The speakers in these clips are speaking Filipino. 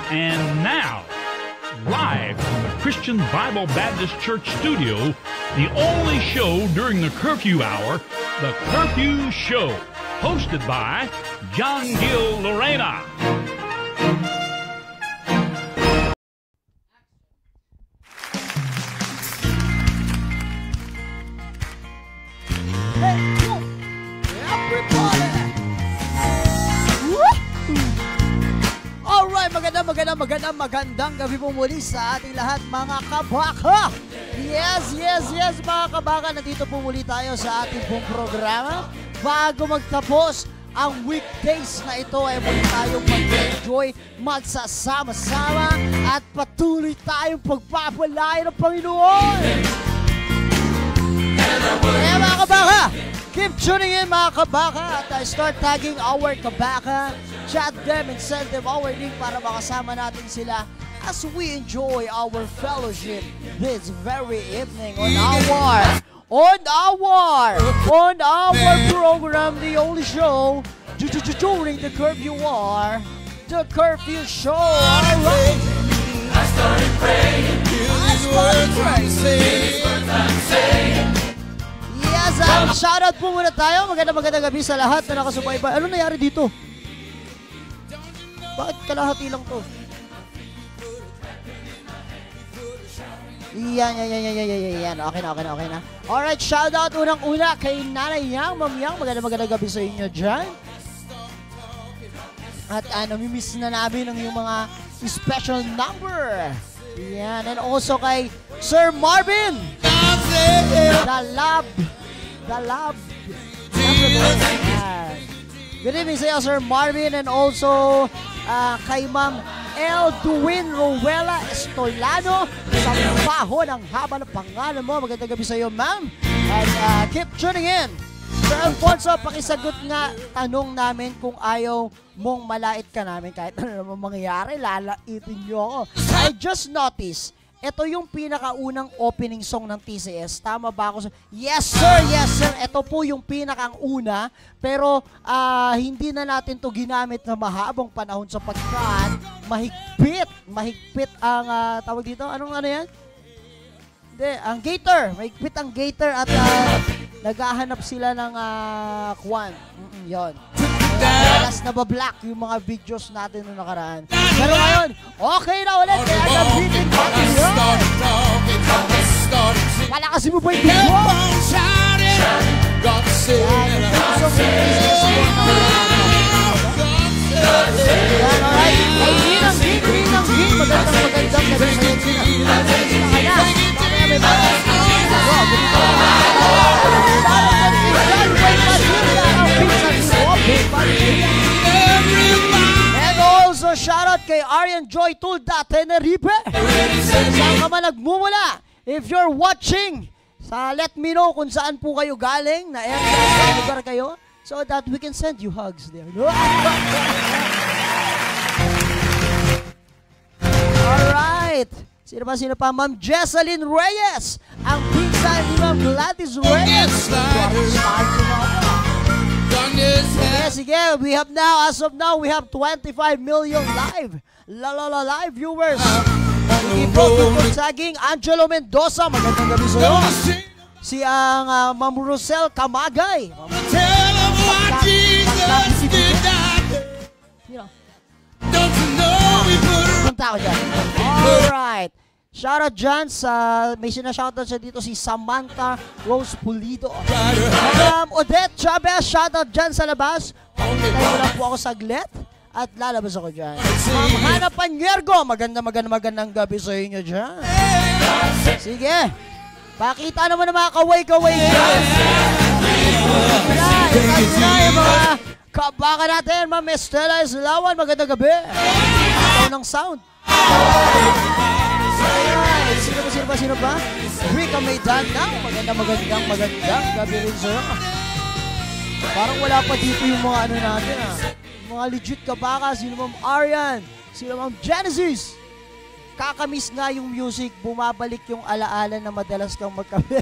And now, live from the Christian Bible Baptist Church studio, the only show during the curfew hour, the Curfew Show, hosted by John Gill Lorena. Magandang gabi po muli sa ating lahat mga kabaka. Yes, mga kabaka, nandito po muli tayo sa ating pong programa. Bago magtapos ang weekdays na ito ay muli tayong mag-enjoy, magsasama-sama at patuloy tayong pagpapalain ng Panginoon. Kaya mga kabaka, keep tuning in mga kabaka at start tagging our kabaka. Chat them and send them our link para makasama natin sila as we enjoy our fellowship this very evening on our program, the only show during the curfew war, the Curfew Show. Alright. I started praying, these words I'm saying. Yes, shoutout po muna tayo. Magandang gabi sa lahat na nakasubaybay. Ano nangyari dito? Bakit kalahati lang to? Yan. Okay na. Alright, shoutout unang-una kay Nanay Yang, Ma'am Yang. Magandang gabi sa inyo dyan. At namimiss na namin ang iyong mga special number. Yan. And also kay Sir Marvin. The Lab. Good evening sa iyo, Sir Marvin. And also kay Ma'am Elduin Rowella Estolano. Sa baho ng haba ng pangalan mo. Magandang gabi sa iyo, ma'am. And keep tuning in. Sir Alfonso, pakisagot nga tanong namin kung ayaw mong malait ka namin. Kahit ano naman mangyayari, lalaitin niyo ako. I just noticed, ito yung pinakaunang opening song ng TCS. Tama ba ako? Yes, sir. Ito po yung pinakang una. Pero hindi na natin to ginamit na mahabang panahon sapagkat mahigpit ang tawag dito. Ano yan? Hindi, ang gator. Mahigpit ang gator at naghahanap sila ng kwan. Yon. Alas na ba-black yung mga videos natin noong nakaraan. Pero ngayon, okay na ulit. Kaya nag-beating pati yun. Palakasin mo ba yung video? Yan, alright. Ay, ginang. Magandang gabi sa iyo. Kaya, mamaya may batas. And also shoutout kay Arian Joy Tulda Tenerife. Saan ka man nagmumula? If you're watching, let me know kung saan po kayo galing, na area, sa lugar kayo, so that we can send you hugs there. Alright. Sino pa? Ma'am Jesseline Reyes. Ang pizza ni Ma'am Gladys Reyes. Sige. We have now, as of now, we have 25 million live viewers. Sige po, saging Angelo Mendoza. Magandang gabi sa'yo. Si ang Ma'am Rosel Kamagay. Punta ako dyan. Alright. Shoutout dyan sa, may sinashoutout siya dito si Samantha Rose Pulido. Odette Chavez, shoutout dyan sa labas. Pangitay mo lang po ako saglit at lalabas ako dyan. Ma'am Hana Panyergo, magandang gabi sa inyo dyan. Sige, pakita naman ng mga kaway-kaway dyan. Yung mga kabaka natin, Ma'am Estela Islawan, magandang gabi. Ito ng sound. Sino ba? Rika Maydan now. Magandang gabi rin sa'yo. Parang wala pa dito yung mga ano natin mga legit kabaka. Sino Ma'am Arian? Sino Ma'am Genesis? Kakamiss nga yung music. Bumabalik yung alaala na madalas kang magkabit.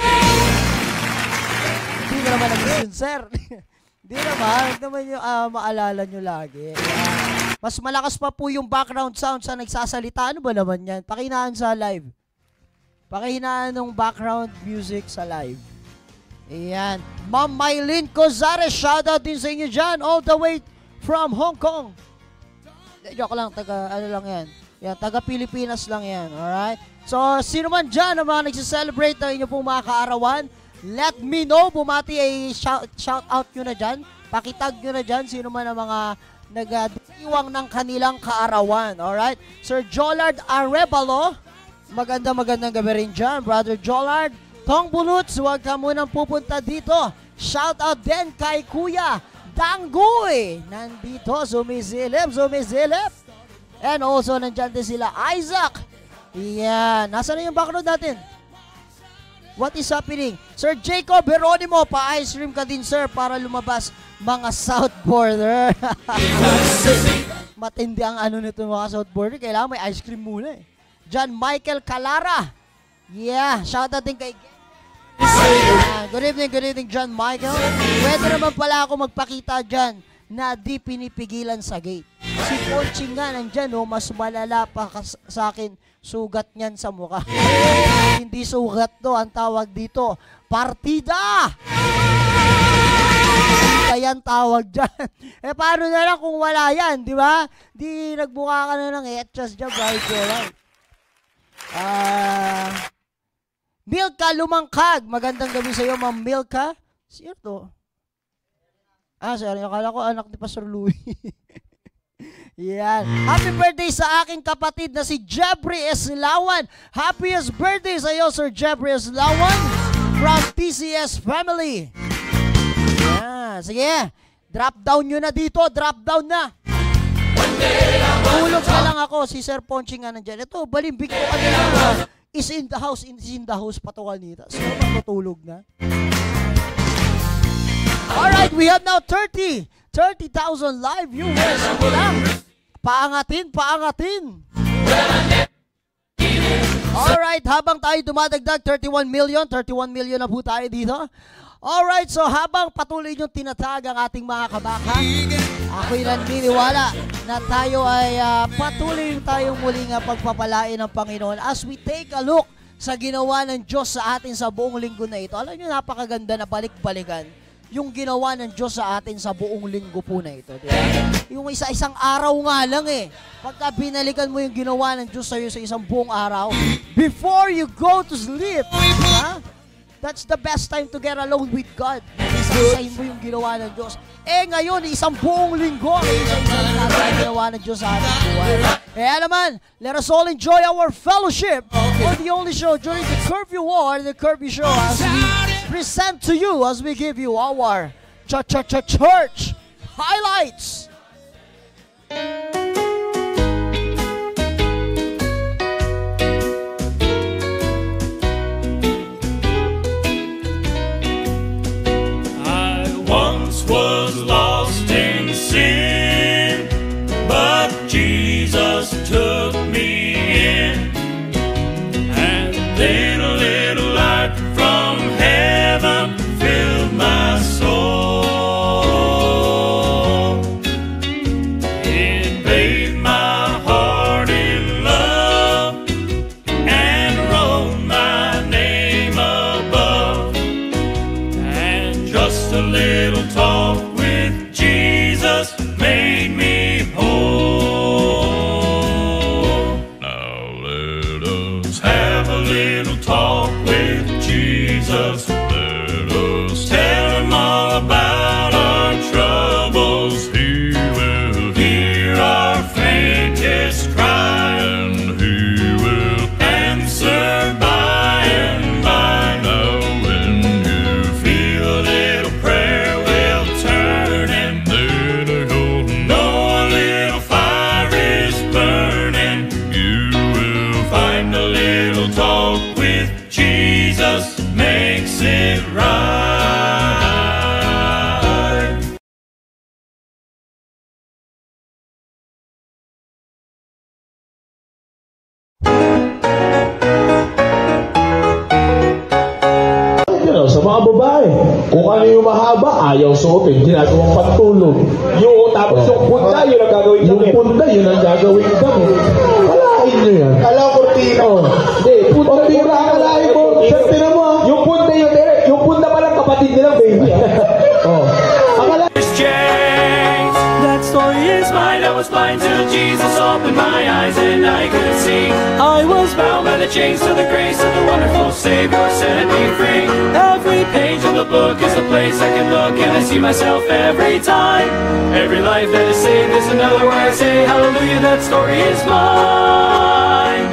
Hindi ka naman nag-listen, sir. Hindi naman yung maalala nyo lagi. Mas malakas pa po yung background sound sa nagsasalita. Ano ba naman yan? Pakinaan sa live. Pakihinaan ng background music sa live. Ayan. Ma'am Mylene Cozares, shoutout din sa inyo dyan. All the way from Hong Kong. Joke lang, ano lang yan. Yan, taga Pilipinas lang yan. Alright? So, sino man dyan ang mga nagsiselebrate ng inyo pong mga kaarawan, let me know. Bumati ay shout out nyo na dyan. Pakitag nyo na dyan. Sino man ang mga nagdiwang ng kanilang kaarawan. Alright? Sir Jolard Arevalo, magandang gabi rin dyan. Brother Jolard, Tong Bunuts, huwag ka munang pupunta dito. Shout out din kay Kuya Danggoy. Nandito, sumisilip. And also, nandyan din sila Isaac. Yan. Nasaan na yung background natin? What is happening? Sir Jacob Geronimo, pa-ice cream ka din, sir, para lumabas mga Southboarder. Matindi ang ano nito mga Southboarder. Kailangan may ice cream muna eh. John Michael Calara. Yeah, shout out din kay good evening, John Michael. Pwede naman pala ako magpakita dyan na di pinipigilan sa gate. Si Ponching nga nandyan, oh, mas malala pa sa akin sugat niyan sa mukha. Hindi sugat to, ang tawag dito, partida! Yan tawag dyan. Eh, paano na lang kung wala yan, di ba? Di nagbuka ka na ng etchas dyan, right? Milka Lumangkag. Magandang gabi sa iyo, Ma'am Milka. Sino to? Sorry. Akala ko anak ni Pastor Louie. Yan. Happy birthday sa aking kapatid na si Jeffrey Eslawan. Happiest birthday sa iyo, Sir Jeffrey Eslawan from TCS family. Yan. Sige. Drop down nyo na dito. Drop down na. Tulog na lang ako. Si Sir Ponching nga nandyan. Ito, balimbig ko kanina. Is in the house pa to kanina. So, matutulog na. Alright, we have now 30,000 live viewers. Paangatin. Alright, habang tayo dumadagdag, 31 million na po tayo dito. Alright, so habang patuloy nyo tinatag ang ating mga kabaka, ako'y naniniwala na tayo ay patuloy tayong muling pagpapalain ng Panginoon as we take a look sa ginawa ng Diyos sa atin sa buong linggo na ito. Alam nyo, napakaganda na balik-balikan yung ginawa ng Diyos sa atin sa buong linggo po na ito. Diba? Yung isang araw nga lang eh. Pagka binalikan mo yung ginawa ng Diyos sa'yo sa isang buong araw, before you go to sleep, that's the best time to get alone with God. Isasahin mo yung ginawa ng Diyos. Eh ngayon, isang buong linggo, isa-isahin natin yung ginawa ng Diyos sa ating buhay. Kaya naman, let us all enjoy our fellowship on the only show during the Curfew War, the Curfew Show, as we present to you, as we give you our church highlights. Was lost in sin, but Jesus took me in, and then a little light from heaven filled my soul. It bathed my heart in love and wrote my name above, and just a little talk with Jesus made me whole. Now let us have a little talk with Jesus. Let us tell him all about our troubles. He will hear our faintest cry, and he will answer by and by. Now when you feel a little prayer will turn, and then you'll know mahaba, ayaw suotin, ginagawang pantulog. Tapos yung punta, yun ang gagawin yung damit. punta, yun ang gagawin damit. Kalahin nyo yan. Kala kurtina. Hindi, punta tira, kalahin mo. Tinan mo. Yung punta palang kapatid nilang baby. Akala. That story is mine. I was blind till Jesus opened my eyes and I could see. I was bound by the chains to the grace of the wonderful Savior set me free. Every page of the book is a place I can look and I see myself every time. Every life that is saved is another where I say hallelujah, that story is mine.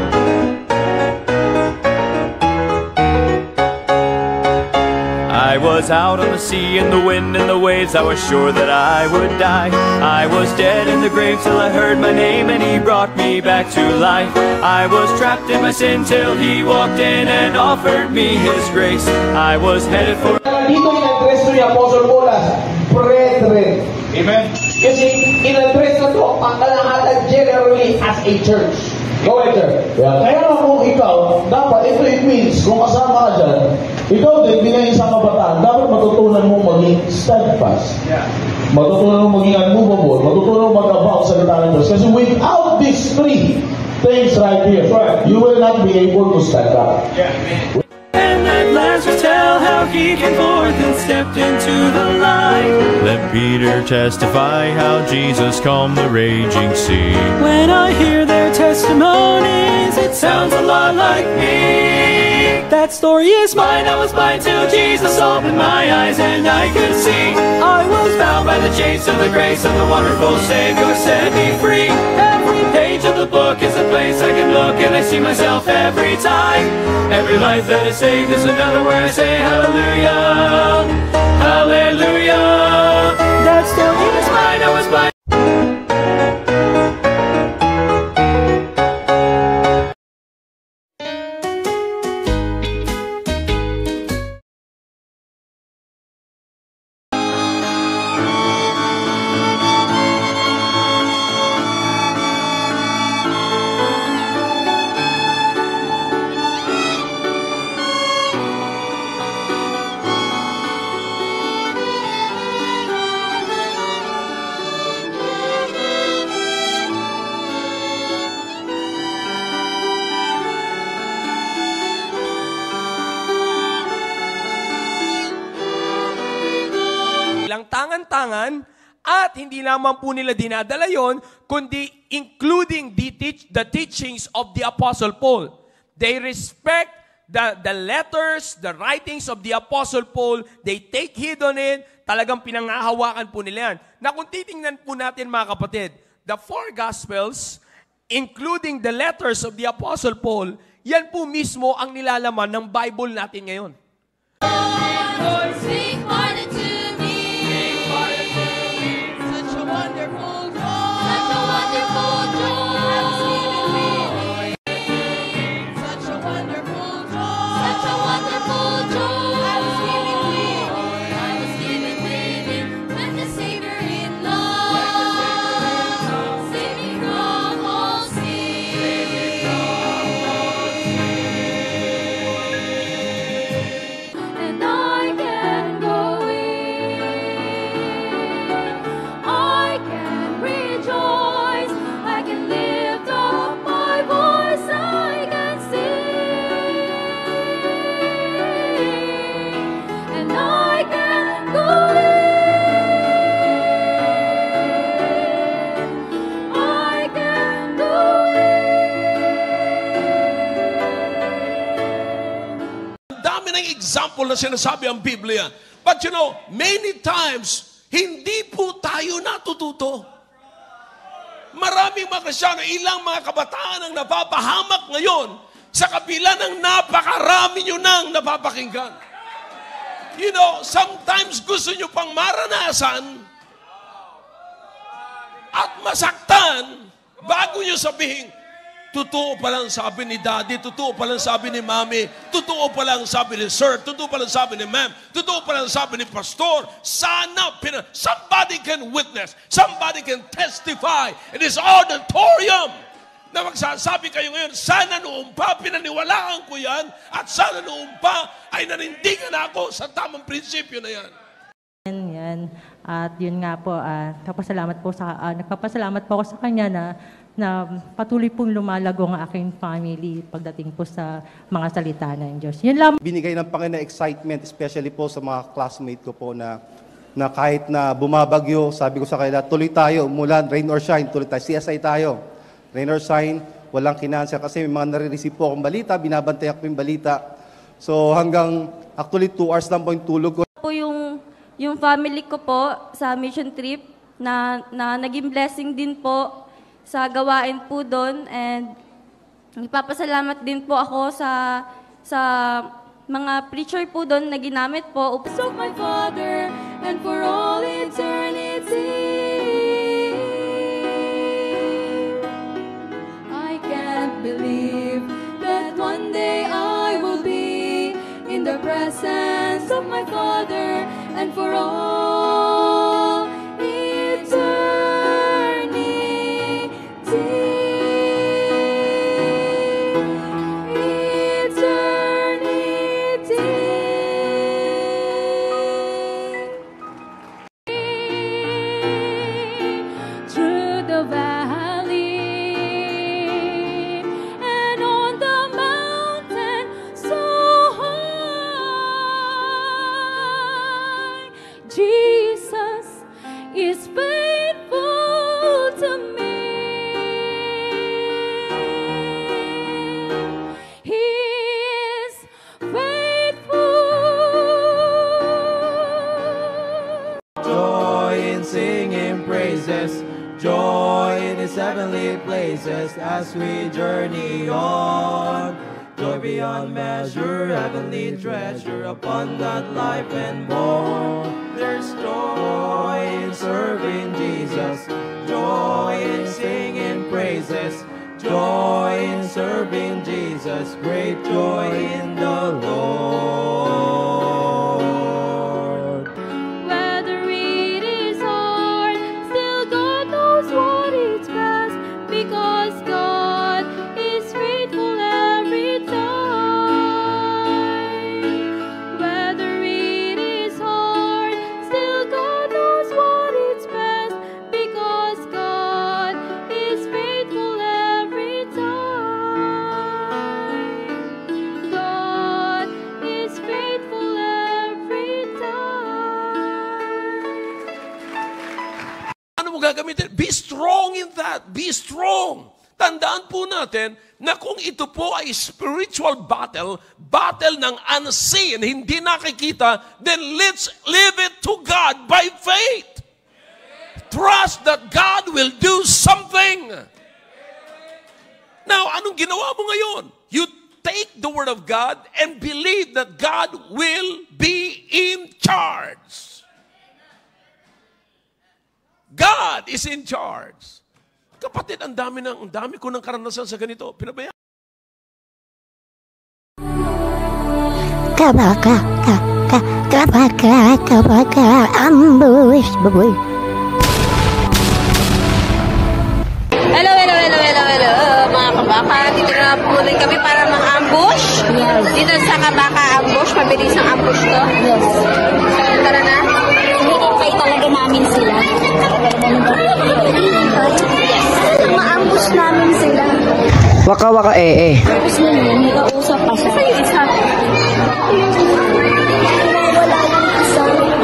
I was out on the sea in the wind and the waves. I was sure that I would die. I was dead in the grave till I heard my name and he brought me back to life. I was trapped in my sin till he walked in and offered me his grace. I was headed for... Dito in-address to ni Apostle Paul as brethren. Amen? Kasi in-address na to ang kalahatan generally as a church. Go ahead, sir. Kaya nga kung ikaw, dapat, it means, kung kasama ka dyan, ikaw din, bilang isang kabataan, dapat matutunan mo maging steadfast. Yeah. Matutunan mo maging unmovable, matutunan mo mag-abound sa salita ng Diyos. Kasi without these three things right here, you will not be able to stand up. Yeah. And at last we tell how he came forth and stepped into the light. Let Peter testify how Jesus calmed the raging sea. When I hear their testimonies, it sounds a lot like me. That story is mine. I was blind till Jesus opened my eyes and I could see. I was bound by the chains of the grace of the wonderful Savior set me free. Every page of the book is a place I can look and I see myself every time. Every life that is saved is another where I say hallelujah, hallelujah. That story is mine. I was blind. Lang tangan-tangan at hindi lamang po nila dinadala yon, kundi including the teachings of the Apostle Paul. They respect the letters, the writings of the Apostle Paul. They take heed on it. Talagang pinangahawakan po nila yan. Na kung titingnan po natin mga kapatid, the four Gospels, including the letters of the Apostle Paul, yan po mismo ang nilalaman ng Bible natin ngayon. Lord, speak pardon to me. Such a wonderful joy. Such a wonderful joy. I was given freely. Such a wonderful joy. Such a wonderful joy. I was given freely. I was given freely. When the Savior in love saved me from all sin. And I can go in. I can rejoice. I can lift up my voice. I can sing. And I can go in. I can go Ang dami ng example na sinasabi ang Biblia. But you know, many times, hindi po tayo natututo. Maraming mga Kristiyano, ilang mga kabataan ang napapahamak ngayon sa kabila ng napakarami nyo nang napapakinggan. You know, sometimes gusto nyo pang maranasan at masaktan bago nyo sabihin, totoo palang sabi ni Daddy, totoo palang sabi ni Mami, totoo palang sabi ni Sir, totoo palang sabi ni Ma'am, totoo palang sabi ni Pastor. Sana, somebody can witness, somebody can testify in this auditorium na magsasabi kayo ngayon, sana noong pa pinaniwalaan ko yan at sana noong pa ay nanindigan ako sa tamang prinsipyo na yan. Yan. At yun nga po, nagpapasalamat po ako sa kanya na patuloy pong lumalago ang aking family pagdating po sa mga salita ng Diyos. Yun lang. Binigay ng Panginoon na excitement, especially po sa mga classmate ko po na kahit na bumabagyo, sabi ko sa kanila, tuloy tayo, umulan, rain or shine, tuloy tayo, CSI tayo. Rain or shine, walang kinansya kasi may mga nare-receive po akong balita, binabantay ako yung balita. So hanggang, actually 2 hours lang po yung tulog ko. Po yung family ko po sa mission trip na naging blessing din po sa gawain po doon, and ipapasalamat din po ako sa mga preacher po doon na ginamit po. Of my Father and for all eternity. I can't believe that one day I will be in the presence of my Father and for all joy in His heavenly places as we journey on. Joy beyond measure, heavenly treasure, abundant life and more. There's joy in serving Jesus, joy in singing praises, joy in serving Jesus, great joy in the Lord. Because God is faithful every time. Whether it is hard, still God knows what is best. Because God is faithful every time. God is faithful every time. Ano mo gagamitin? Be strong in that. Be strong. Tandaan po natin na kung ito po ay spiritual battle ng unseen, hindi nakikita, then let's leave it to God by faith. Trust that God will do something. Now, anong ginawa mo ngayon? You take the word of God and believe that God will be in charge. God is in charge. Kapatid, ang dami ko ng karanasan sa ganito. Pinabayaan. Ambush, baboy. Hello, mga kabaka. Dito na po rin kami para mag-ambush. Yes. Dito sa kabaka ambush, mabilis ang ambush to. Yes. Tara na. Hinihintay talaga namin sila. Ma-ambush namin sila. Waka-waka Tapos na yun, may kausap pa siya. Sa isa. Wala yung isa.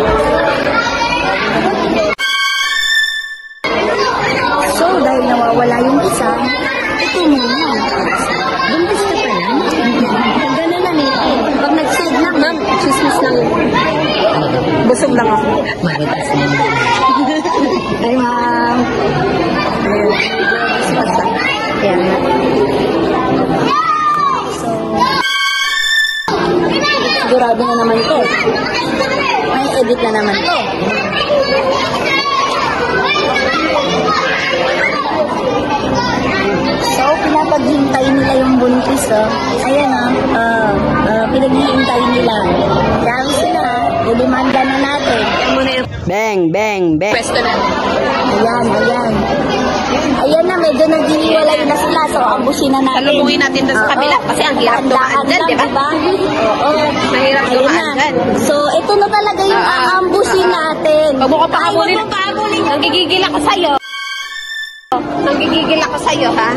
So, dahil nawawala yung isa, ito muna. Buntis ka pa yan? Gano'n na nito. Pag nag-save na, ma'am, chismis lang. Busog lang ako. Maritas na yun. Ay, ma'am. Kaya nga. So, sigurado na naman to. May edit na naman to. So, pinapaghintay nila yung buntis, oh. Ayan, pinaghihintay nila. Dahil sila, ilimanda na natin. Bang, bang, bang. Pwesto na. Ayan. Ayan na, medyo naghihiwalay na sila. So, ambusin na natin. Salubungin natin doon sa kabila kasi ang hirap dumaan dyan, di ba? Oo. Mahirap dumaan dyan. So, ito na talaga yung aambusin natin. Pag mo ka pahabulin, nanggigigil ako sa'yo. Nanggigigil ako sa'yo, ha?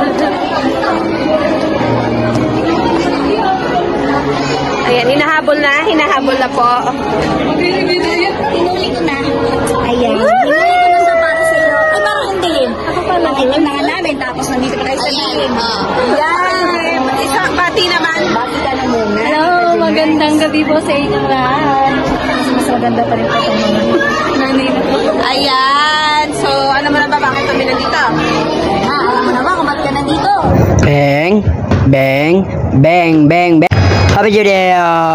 Ayan, hinahabol na po. Tinuli ko na. Ayan. Tinuli ko na sa para sa'yo. Ay, parang hindi. Ako pa lang. Ito na namin. Tapos nandito pa tayo sa lilim. Ayan. Isang bati naman. Bati ka na muna. Hello, magandang gabi po sa inyo lahat. Mas maganda pa rin po itong mga nanay na po. Ayan. So, ano mo na ba? Bakit kami nandito? Alam mo naman kung ba't ka nandito. Bang, bang, bang, bang, bang. Happy Juday.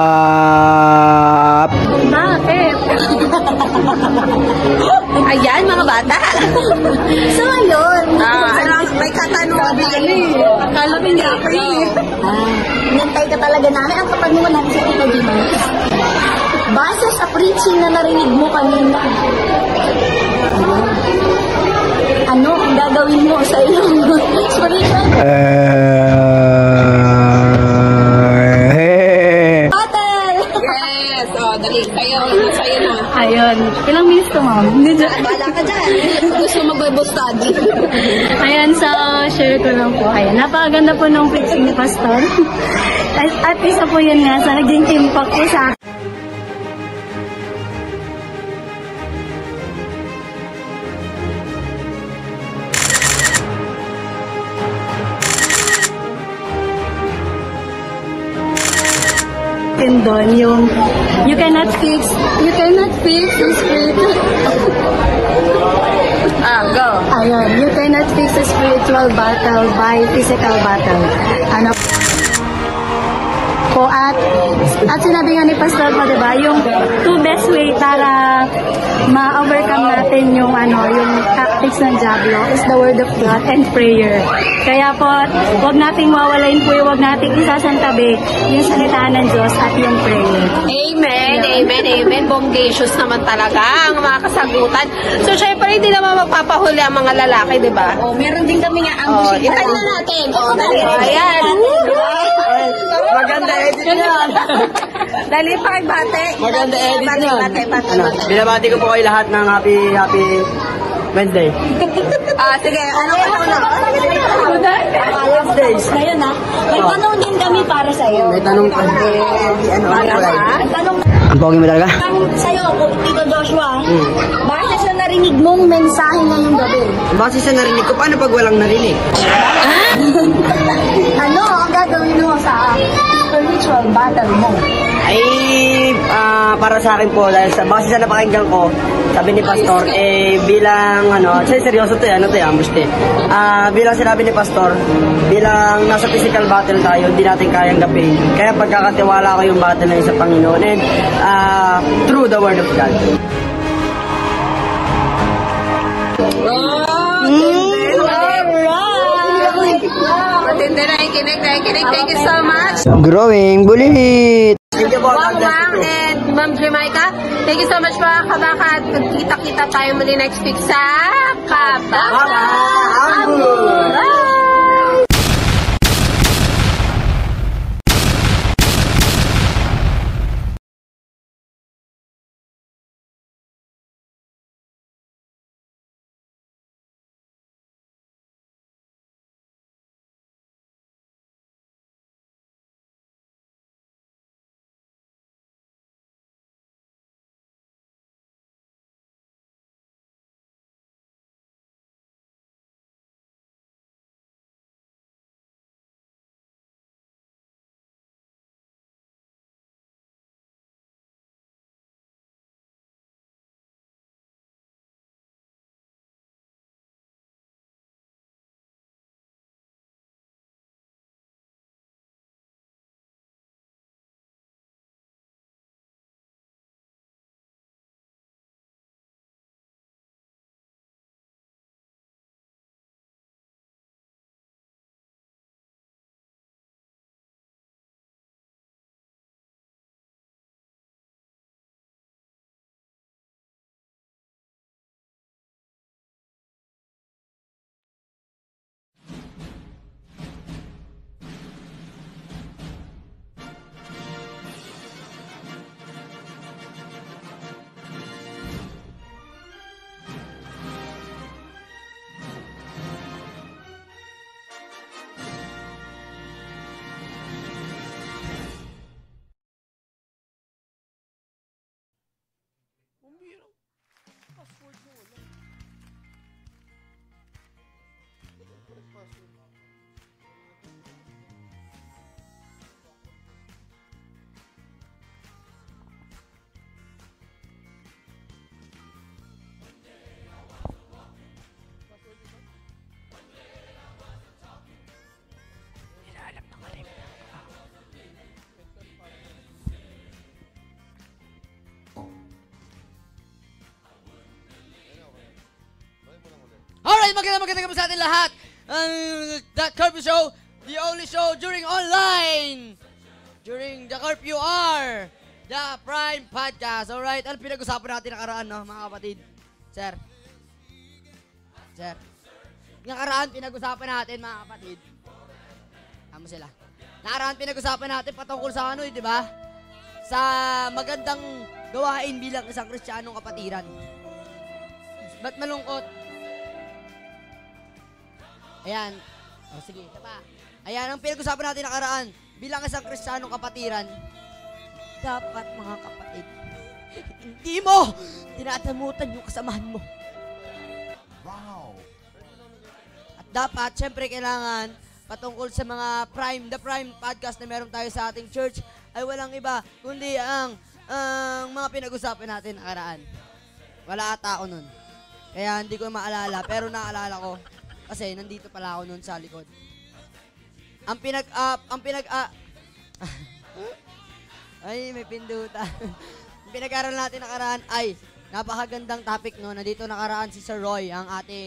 Bakit? Ayan, mga bata. So, ayun. May katanungan tayo. Akala ko hindi ako eh. Nintay ka talaga namin. Ang katanungan natin sa Tito Dimas. Base sa preaching na narinig mo kanina, ano ang gagawin mo sa iyong spiritual? Battle! Yes. O, dali. Sa'yo na. Ayun. Ilang minutes to, ma'am? Bala ka dyan. Gusto mag-Bible study. Ayan, so share ko lang po. Ayan, napakaganda po ng preaching ni Pastor. At isa po yun nga sa naging impact po sa akin. Doon yung you cannot fix the spirit. Go. Ayun, you cannot fix a spiritual battle by physical battle. Ano po at sinabi nga ni Pastor po, diba, yung two best way para ma-overcome natin yung yung tactics ng Diablo is the Word of God and prayer. Kaya po, wag nating mawalain po, wag nating isasantabi yung salita ng Diyos at yung prayer. Amen, amen, amen. Bongacious naman talaga ang mga kasagutan. So, syempre, hindi naman magpapahuli ang mga lalaki, di ba? Meron din kami nga ambush. Itay na natin. Ayan. Maganda edit yan. Dali pa kay bate. Maganda edit yan. Bate. Binabati ko po kayo lahat ng happy Wednesday. Sige. Ano ka muna? Wednesdays. Ngayon may tanong din kami para sa'yo. May tanong pa. Ang pogi mo talaga? Sa'yo, Tito Joshua, base sa narinig mong mensahe ngayong gabi? Base sa narinig ko, paano pag walang narinig? Ano ang gagawin mo sa spiritual battle mo? Ay, para sa akin po, dahil base sa napakinggan ko, sabi ni Pastor, bilang, seryoso to ambush to. Bilang sinabi ni Pastor, bilang nasa physical battle tayo, hindi natin kayang gapin. Kaya pagkakatiwala ko yung battle na yun sa Panginoon, and through the Word of God. Matindi na ikinig. Thank you so much. Growing bulit! Wow, ma'am, and Ma'am Jamaica, thank you so much mga kabakat. Magkita-kita tayo muli next week sa Kabaka Ambul. Alright, magandang gabi sa atin lahat. The Curfew Show, the only show during online. During the Curfew hour. The Prime Podcast. Alright, ano pinag-usapan natin nakaraan, no, mga kapatid? Sir. Nakaraan pinag-usapan natin, mga kapatid. Tama sila. Nakaraan pinag-usapan natin patungkol sa ano, di ba? Sa magandang gawain bilang isang Kristiyanong kapatiran. Ba't malungkot? Ayan. O, sige, ito pa. Ayan, ang pinag-usapan natin nakaraan. Bilang isang Kristiyanong kapatiran, dapat, mga kapatid, hindi mo tinatamutan yung kasamahan mo. Wow. At dapat, syempre, kailangan, patungkol sa mga The Prime Podcast na meron tayo sa ating church, ay walang iba, kundi ang mga pinag-usapan natin nakaraan. Wala ata ako nun. Kaya hindi ko maalala, pero naalala ko. Kasi nandito pala ako noon sa likod. Ay, may pindutan. Ang pinag-aral natin nakaraan ay napakagandang topic, no. Nandito nakaraan si Sir Roy, ang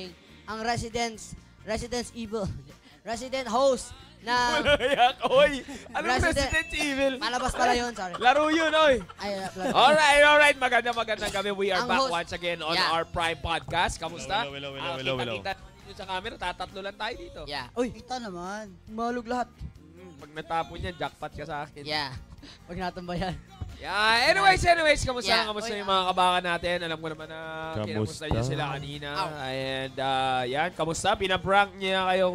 Resident Evil. Resident host na... Oy! Anong Resident Evil? Palabas pala yun, sorry. Laro yun, oy! Alright. Magandang gabi. We are back once again on our Prime Podcast. Kamusta? Hello. Kita sa camera, tatatlo lang tayo dito. Yeah. Uy, kita naman. Malug lahat. Pag natapon yan, jackpot ka sa akin. Yeah. Pag natambayan. Yeah. Anyways, kamusta yung mga kabakan natin? Alam ko naman na kinamusta niyo sila kanina. And yan, kamusta? Pinaprank niya kayo,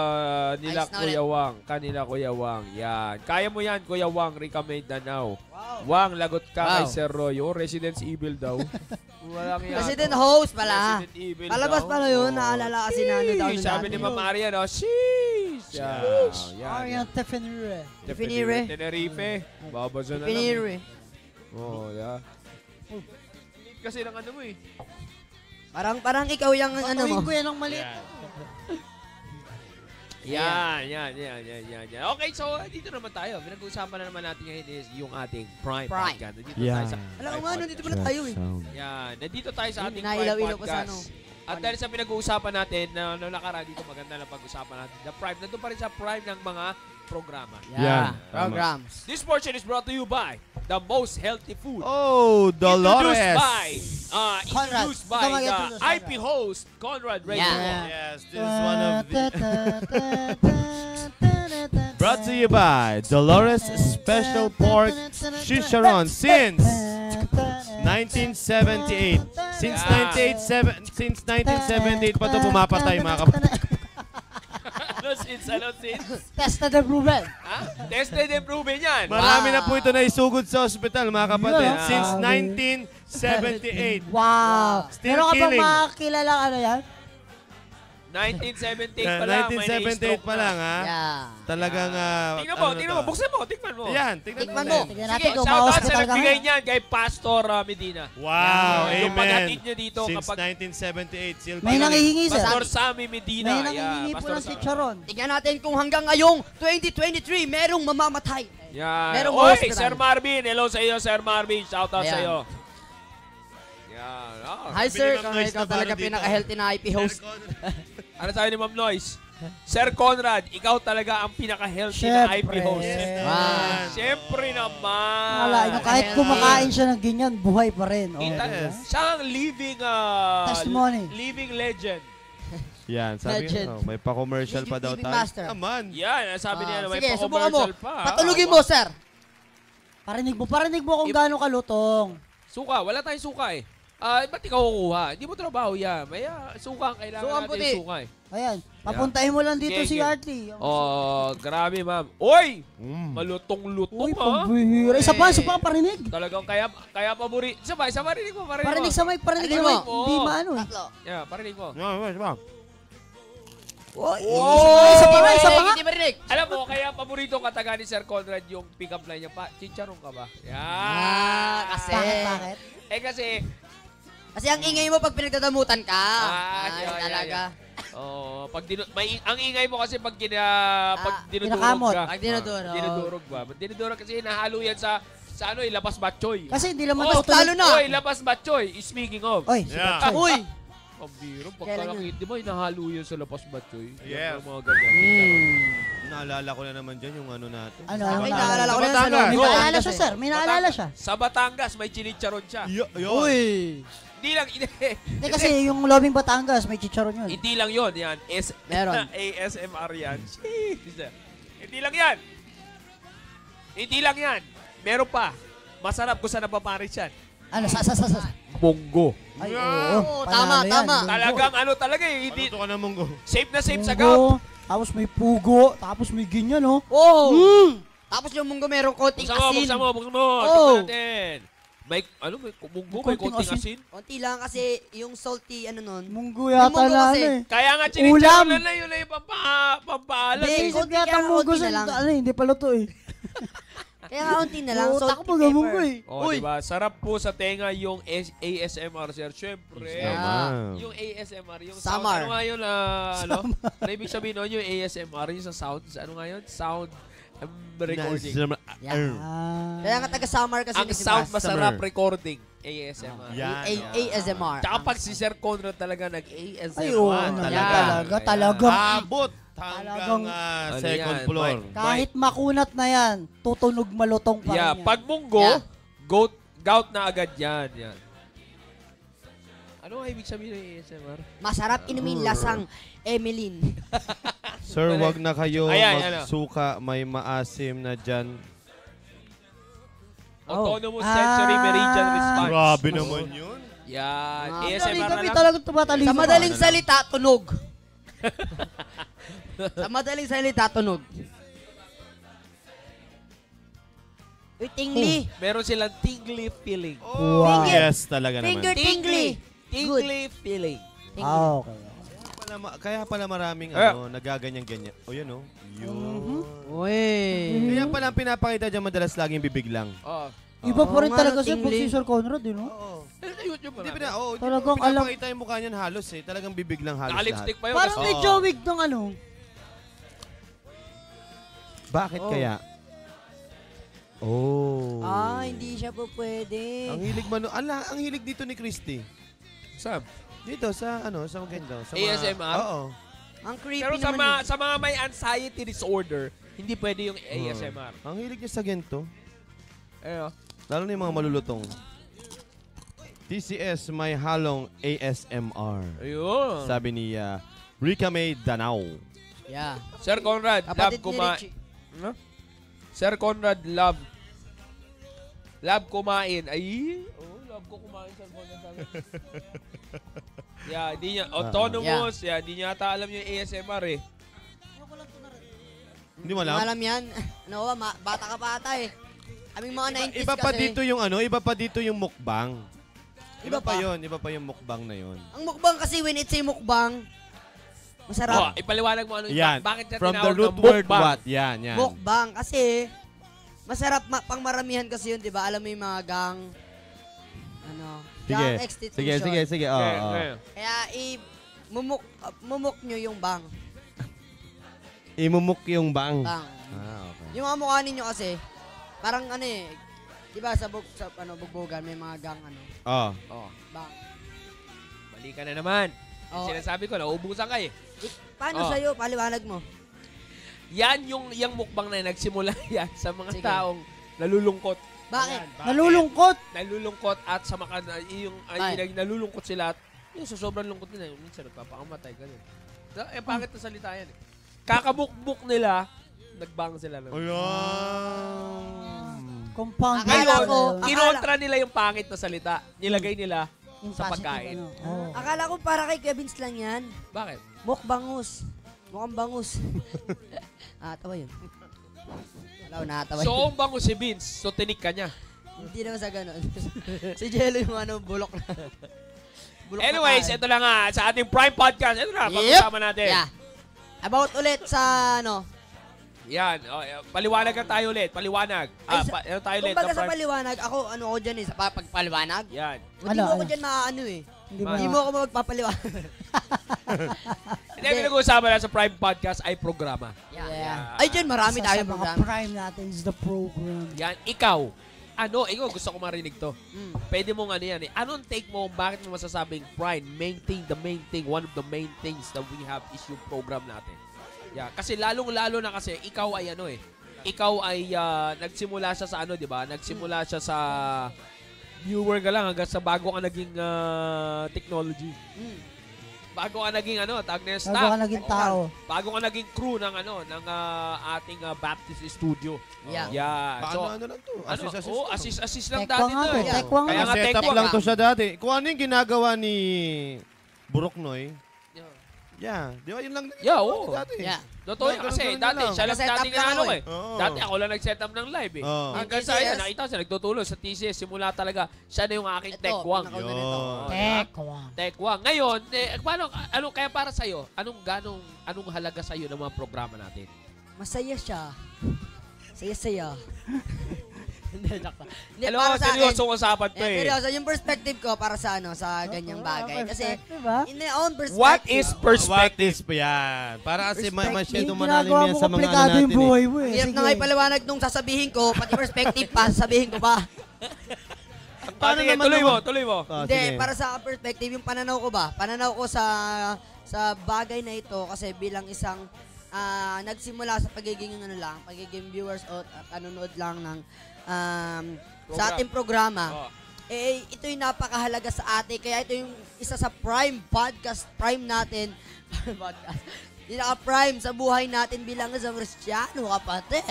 Kuya Wang. Yan. Kaya mo yan, Kuya Wang. Recommend na now. Wang, lagot ka kay Sir Roy. Resident Evil daw. Walang yan. Resident host pala. Resident Evil palabas daw. pala yun. Naalala kasi na ano daw. Sabi ni Ma'am Maria, no? Sheesh! Arian Tefinire. Tenerife. Babasa na lang. Tenerife. Yeah. Kasi ng ano mo eh. Parang ikaw yung ano mo. Patuloy ko yan ang mali. Yan. Okay, so dito naman tayo. Pinag-uusapan na naman natin ngayon is yung ating Prime Podcast. Nandito tayo sa alam mo nga, nandito pala tayo eh. Yan, nandito tayo sa ating Prime Prime Podcast. At dahil sa pinag-uusapan natin, na nakaraan dito, maganda na pag-usapan natin. The Prime, nandun pa rin sa Prime ng mga programa. Yeah, programs. This portion is brought to you by the most healthy food. Oh, Dolores. Introduced by the IP host, Conrad Radio. Yes, this is one of the... Brought to you by Dolores Special Pork Shisharon since 1978. Since 1978 pa ito pumapatay, mga kapatid. Ano since? Tested and proven. Tested and proven yan. Marami na po ito na isugod sa ospital, mga kapatid. Since 1978. Wow. Still Meron ka bang killing. mga kilalang ano yan? 1978 pa lang. 1978 pa lang, ha? Yeah. Talagang... Tingnan mo. Buksan mo. Tikman mo. Yan, tingnan Tikman mo. mo. Tingnan natin Sige, kung shoutout sa ma-hospital ka nagbigay ngayon. niyan kay Pastor Medina. Wow, Yung amen. paghatid niyo dito Since kapag 1978, still May nangihingi, sir. Pastor Sammy Medina. May nangihingi po ng chicharon. Tingnan natin kung hanggang ngayong 2023, merong mamamatay. Yan. Merong Oy, hospital. Sir Marvin. Hello sa iyo, Sir Marvin. Shoutout sa Ayan. iyo. Yan. Hi, sir. Ma'am Kung Noyce ikaw na talaga baro dito. pinaka-healthy na IP host. Ano sabi ni Ma'am Noyce? Sir Conrad, ikaw talaga ang pinaka-healthy na IP host. Wow. Siyempre naman. Wala, kahit kumakain siya ng ganyan, buhay pa rin. Oh, Siya ang living testimony. living legend. Yan, sabi Legend. nga, may pa-commercial pa daw Living tayo. master. Naman. Yan, sabi niya na may Sige, subukan mo. pa-commercial pa. Patulugin mo, sir. Parinig mo kung gaano kalutong. Suka, wala tayong suka eh. Ba't ikaw kukuha? Hindi mo trabaho yan. May suka ang kailangan Sukang natin puti. yung suka eh. Ayan, papuntahin mo lang dito si Artie. Grabe ma'am. Oy! Malutong-lutong Uy, ha. pambihira. Isa pa parinig. Talagang kaya pabori. Isa parinig mo. Parinig sa mic, parinig sa mic. Hindi maano eh. Yeah, parinig mo. Isa pa. Isa pa nga. Hindi marinig. Alam mo, kaya paborito kataga ni Sir Conrad yung pick-up line niya pa. Chicharon ka ba? Kasi. Bakit? Kasi Kasi ang ingay mo pag pinagdadamutan ka. talaga. Ang ingay mo kasi pag dinudurog Pinakamot. ka. Pag dinudurog. Dinudurog ba? Dinudurog kasi nahalo yan sa lapas batchoy. Kasi hindi naman talo na. Oy, lapas batchoy. Speaking of. Oy, si Batchoy. Uy! Pambiro, pagkalakit, di ba inahalo yan sa lapas batchoy? Yes. Yung mga ganyan. Naalala ko na naman dyan yung ano natin. Ano? Naalala ko na Batangas. May naalala siya, sir. May naalala siya. Sa Batangas, may chinicharon siya. Uy! Hindi lang, Hindi kasi yung Lobing Batangas, may chicharon yun. hindi lang yun. Yan. Meron. ASMR yan. Hindi lang yan. Hindi lang yan. Meron pa. Masarap kung saan napaparis yan. Ano, Munggo. Ay, Oo, panalo yan, tama. munggo. Talagang ano talaga eh. Hindi, Paluto ka ng munggo. safe na safe sa Munggo, gout. tapos may pugo, tapos may ganyan, no? Oh! Tapos yung munggo merong konting asin. Buksan mo. Oh. Tignan natin. May munggo, may konting asin. Konti lang kasi yung salty, Munggo yata munggo na, kasi. ano eh. Kaya nga Ulam. chinicharon na yun na yung pampaalat Hindi, eh. Isip yata munggo sa, hindi pa luto eh. Kaya nga konti na lang, Oo, salty takbo ng munggo pepper. eh. Oh, diba? Sarap po sa tenga yung ASMR, sir. Siyempre. Yung ASMR, yung sound. Samar. Ano nga yun? Ano ibig sabihin nun? Yung ASMR, yung sa sound. Ano nga yun? Sound recording. Kaya nga taga-summer kasi Ang sound masarap recording. ASMR. ASMR. Tsaka pag si Sir Conrad talaga nag-ASMR. Ay, oo, talagang. Abot hanggang second yan? floor. Kahit makunat na yan, tutunog malutong pa rin yan. Pag munggo, gout na agad yan. Ano ang ibig sabihin ng ASMR? Masarap inumin lasang Emeline. Sir, wag na kayo Ayan, magsuka. May maasim na dyan. Autonomous sensory meridian response. Grabe naman yun. Yan. ASMR na lang. talaga tumatalino. Sa madaling salita, tunog. Sa madaling salita, tunog. Uy, tingli. Meron silang tingly feeling. Wow. Yes, talaga naman. Finger tingli. Tingly feeling. Okay. Kaya pala maraming nagaganyan-ganyan. O yun o. Yun. Uy. Kaya pala ang pinapakita dyan madalas laging bibig lang. Iba pa rin Oo, talaga nga, siya pag tingli. si Sir Conrad, no? YouTube Hindi na. Talagang pinapakita yung mukha niyan halos eh. Talagang bibig lang halos lahat. Naka-lipstick pa yun. Parang kasi- medyo wig nung ano. Bakit kaya? Oh. Hindi siya po pwede. Ang hilig ang hilig dito ni Christy. Sam. Dito sa sa maganda. Sa ASMR? Oo. Ang creepy Pero naman. sa mga may anxiety disorder, hindi pwede yung ASMR. Ang hilig niya sa ganito. Ayun. Lalo na yung mga malulutong. TCS may halong ASMR. Ayun. Sabi ni Rika May Danao. Yeah. Sir Conrad, Kapatid love ni kumain. Richie. Huh? Sir Conrad, love kumain. Ay, love ko kumain, Sir Conrad. Yeah, di niya, autonomous. Yeah, di niya ata alam yung ASMR eh. Hindi mo alam? Alam yan. Ano ba, bata ka pa ata eh. Aming mga 90s Iba pa kasi. dito yung iba pa dito yung mukbang. Iba pa yung mukbang na yun. Ang mukbang kasi when it's a mukbang, masarap. Ipaliwanag mo ano Yan. bakit niya From the tinawag root na word mukbang? what? Yan. Mukbang kasi masarap pang maramihan kasi yun, 'di ba? Alam mo yung mga gang gang exstitution. Sige. Kaya mumuk nyo yung bang. Imumuk yung bang. Okay. Yung mga mukha ninyo kasi parang 'di ba sa bugbogan may mga gang bang. Mali ka na naman. Sinasabi ko, nauubusan ka eh. Paano sa'yo? Paliwanag mo. Yan yung mukbang na nagsimula yan sa mga taong nalulungkot. Bakit? Nalulungkot? Nalulungkot at sa nalulungkot sila at yung sa sobrang lungkot nila, minsan nagpapakamatay. Ganun. Pangit na salita yan eh. Kakabukbuk nila, nagbang sila. Compound. Ngayon, kinontra nila yung pangit na salita. Nilagay nila, Yung sa positive, pagkain. ano. Oh. Akala ko para kay Kevins lang yan. Bakit? Mukbangus. Mukhang bangus. Tawa yun. Wala, nakatawa So, yun. ang bango si Vince, so tinik ka niya. Hindi naman sa ganun. Si Jello yung bulok na. Bulok Anyways, na ito lang nga, sa ating Prime Podcast, ito na, pag-usama natin. Yeah. About ulit sa Yan, paliwanag ka tayo ulit, paliwanag. Tayo ulit. Kumbaga sa paliwanag, ako dyan sa pagpaliwanag. Yan. Hindi mo ako dyan maaano eh. Hindi mo ako magpapaliwanag. Hindi, pinag-uusapan na sa Prime Podcast ay programa. Yeah. Ay, dyan marami tayong programa. Sa Prime natin is the program. Yan, ikaw gusto ko marinig to. Pwede mong ano yan eh. Anong take mo, bakit mo masasabing Prime, the main thing, one of the main things that we have is yung program natin. Yeah, kasi lalong-lalo na kasi ikaw ay ikaw ay nagsimula siya sa di ba? Nagsimula siya sa viewer ka lang hanggang sa bago ka naging technology. Bago ka naging tag na staff. Bago ka naging tao. Bago ka naging crew ng ng ating Baptist studio. Yeah. So, ano lang to? Assist lang dati to. Kaya nga set up lang to siya dati. Kung ano yung ginagawa ni Buroknoy, di ba yun lang oo. dati? Totoo kasi dati siya lang dating eh. Dati ako lang nag-set up ng live eh. Hanggang sa nakita siya nagtutulong sa TCS. Simula talaga, siya na yung aking tekwang. Tekwang. Ngayon, kaya para sa'yo, anong halaga sa'yo ng mga programa natin? Masaya siya. Saya-saya. Hindi, hello, seryosong usapan to eh. Seryoso, yung perspective ko para sa sa ganyang bagay. Kasi, in my own perspective. What is perspective? Yan. Para kasi masyadong malalim yan sa mga natin yung buhay mo eh. Hirap na nga ipaliwanag nung sasabihin ko, pati perspective pa, sasabihin ko pa. Tuloy mo. Hindi, para sa perspective, yung pananaw ko ba? Pananaw ko sa bagay na ito kasi bilang isang nagsimula sa pagiging pagiging viewers o nanonood lang ng sa ating programa. Ito yung napakahalaga sa atin. Kaya ito yung isa sa Prime Podcast, Prime natin. Podcast. Pinaka-prime sa buhay natin bilang isang Kristiyano, kapatid.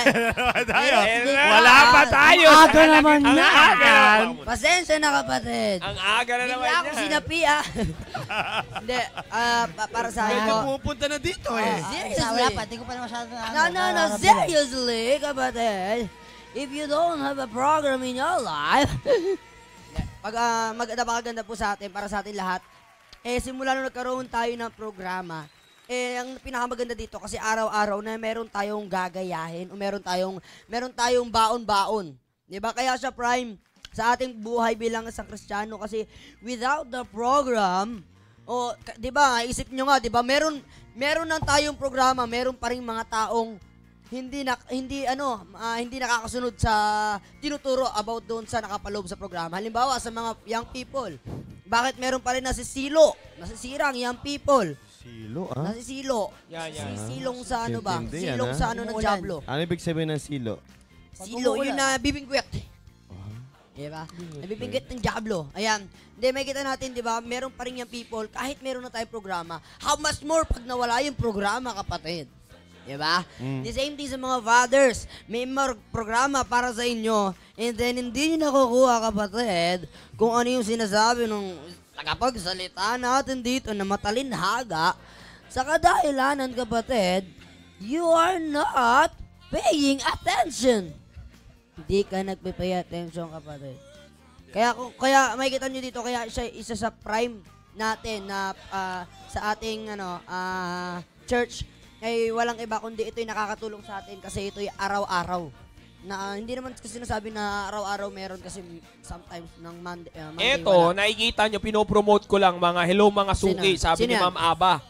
Wala pa tayo. Ang aga naman yan. Pasensya na, kapatid. Ang aga na naman yan. Hindi ako sinapi, Hindi, para sa akin. Medyo pupunta na dito eh. Seriously. Wala pa, hindi ko pa na masyado No, seriously, kapatid. If you don't have a program in your life, napakaganda po sa atin, para sa atin lahat, simula nung nagkaroon tayo ng programa, ang pinakamaganda dito kasi araw-araw na meron tayong gagayahin o meron tayong baon-baon. 'Di ba? Kaya siya Prime sa ating buhay bilang isang Kristiyano kasi without the program, 'di ba? Isip niyo nga, 'di ba? Meron nang tayong programa, meron pa ring mga taong hindi nakakasunod sa tinuturo about doon sa nakapaloob sa programa. Halimbawa sa mga young people. Bakit meron pa rin nasisiro? Nasisira ang young people. Silo, Nasisilo. Silong sa Silong sa ng Diablo. Ano ibig sabihin ng silo? Silo, yun na bibingwit. Diba? Nabibingwit ng Diablo. Ayan. Hindi, may kita natin, diba? Meron pa rin yung people, kahit meron na tayong programa. How much more pag nawala yung programa, kapatid? Diba? The same thing sa mga fathers. May programa para sa inyo, and then hindi nyo nakukuha, kapatid, kung ano yung sinasabi ng tagapagsalita natin dito na matalinhaga. Sa kadahilanan, kapatid, you are not paying attention. Hindi ka nagpipay attention, kapatid. Kaya may kita nyo dito, kaya siya isa sa prime natin na sa ating church ay walang iba kundi ito'y nakakatulong sa atin kasi ito'y araw-araw. Na hindi naman kasi sinasabi na araw-araw meron kasi sometimes ng Monday Eto, nakikita nyo, pinopromote ko lang mga hello mga suki, sabi ni Ma'am Aba.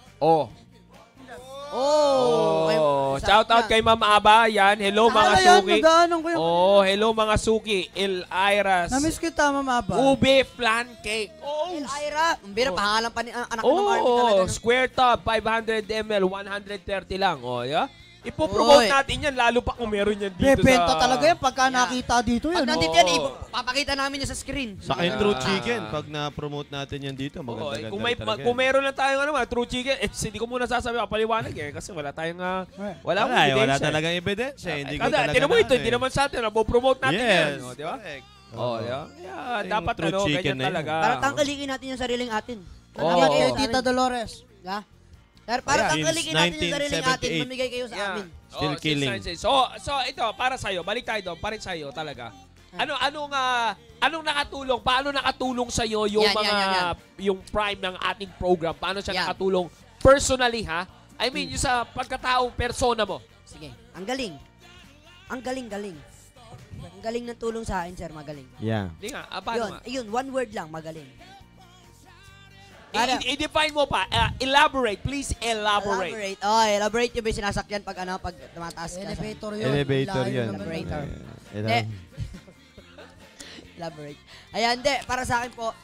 Shout out kay Ma'am Aba, yan. Hello mga suki. Hello mga suki. El Iras. Namiss kita, Ma'am Aba. Ube flan cake. El Ira. Umbira, pangalan pa ni anak ng Army talaga. Square top, 500 ml, 130 lang. Yeah? Ipopromote natin yan, lalo pa kung meron yan dito Bebenta talaga yan pagka nakita dito yan. Pag nandito yan, papakita namin yan sa screen. Sa akin, True Chicken, pag na-promote natin yan dito, maganda-ganda talaga. Kung meron na tayong True Chicken, hindi ko muna sasabi, paliwanag kasi wala tayong, wala talagang ebidensya. Hindi ko talaga tinan mo ito, hindi naman sa atin, napopromote natin yan. Correct. Oh, yeah. Dapat true chicken ganyan talaga. Para tangkalikin natin yung sariling atin. Nangyay kayo, Tita Dolores. Yeah. Para Since tangkalikin natin yung sariling atin, 1978. mamigay kayo sa amin. Still killing. So ito, para sa'yo, balik tayo doon, para sa'yo talaga. Anong nakatulong? Paano nakatulong sa iyo yung yung prime ng ating program? Paano siya nakatulong personally, ha? I mean, yung sa pagkatao, persona mo. Sige. Ang galing. Ang galing. Ang galing ng tulong sa akin, sir. Magaling. Yeah. Hindi nga. Paano nga? Yun, one word lang. Magaling. I-define mo pa. Elaborate. Please elaborate. Elaborate yung may sinasakyan pag tumataas ka. Elevator yun. Elevator yun. Elevator. Yeah. Elaborate. Ayan, para sa akin po,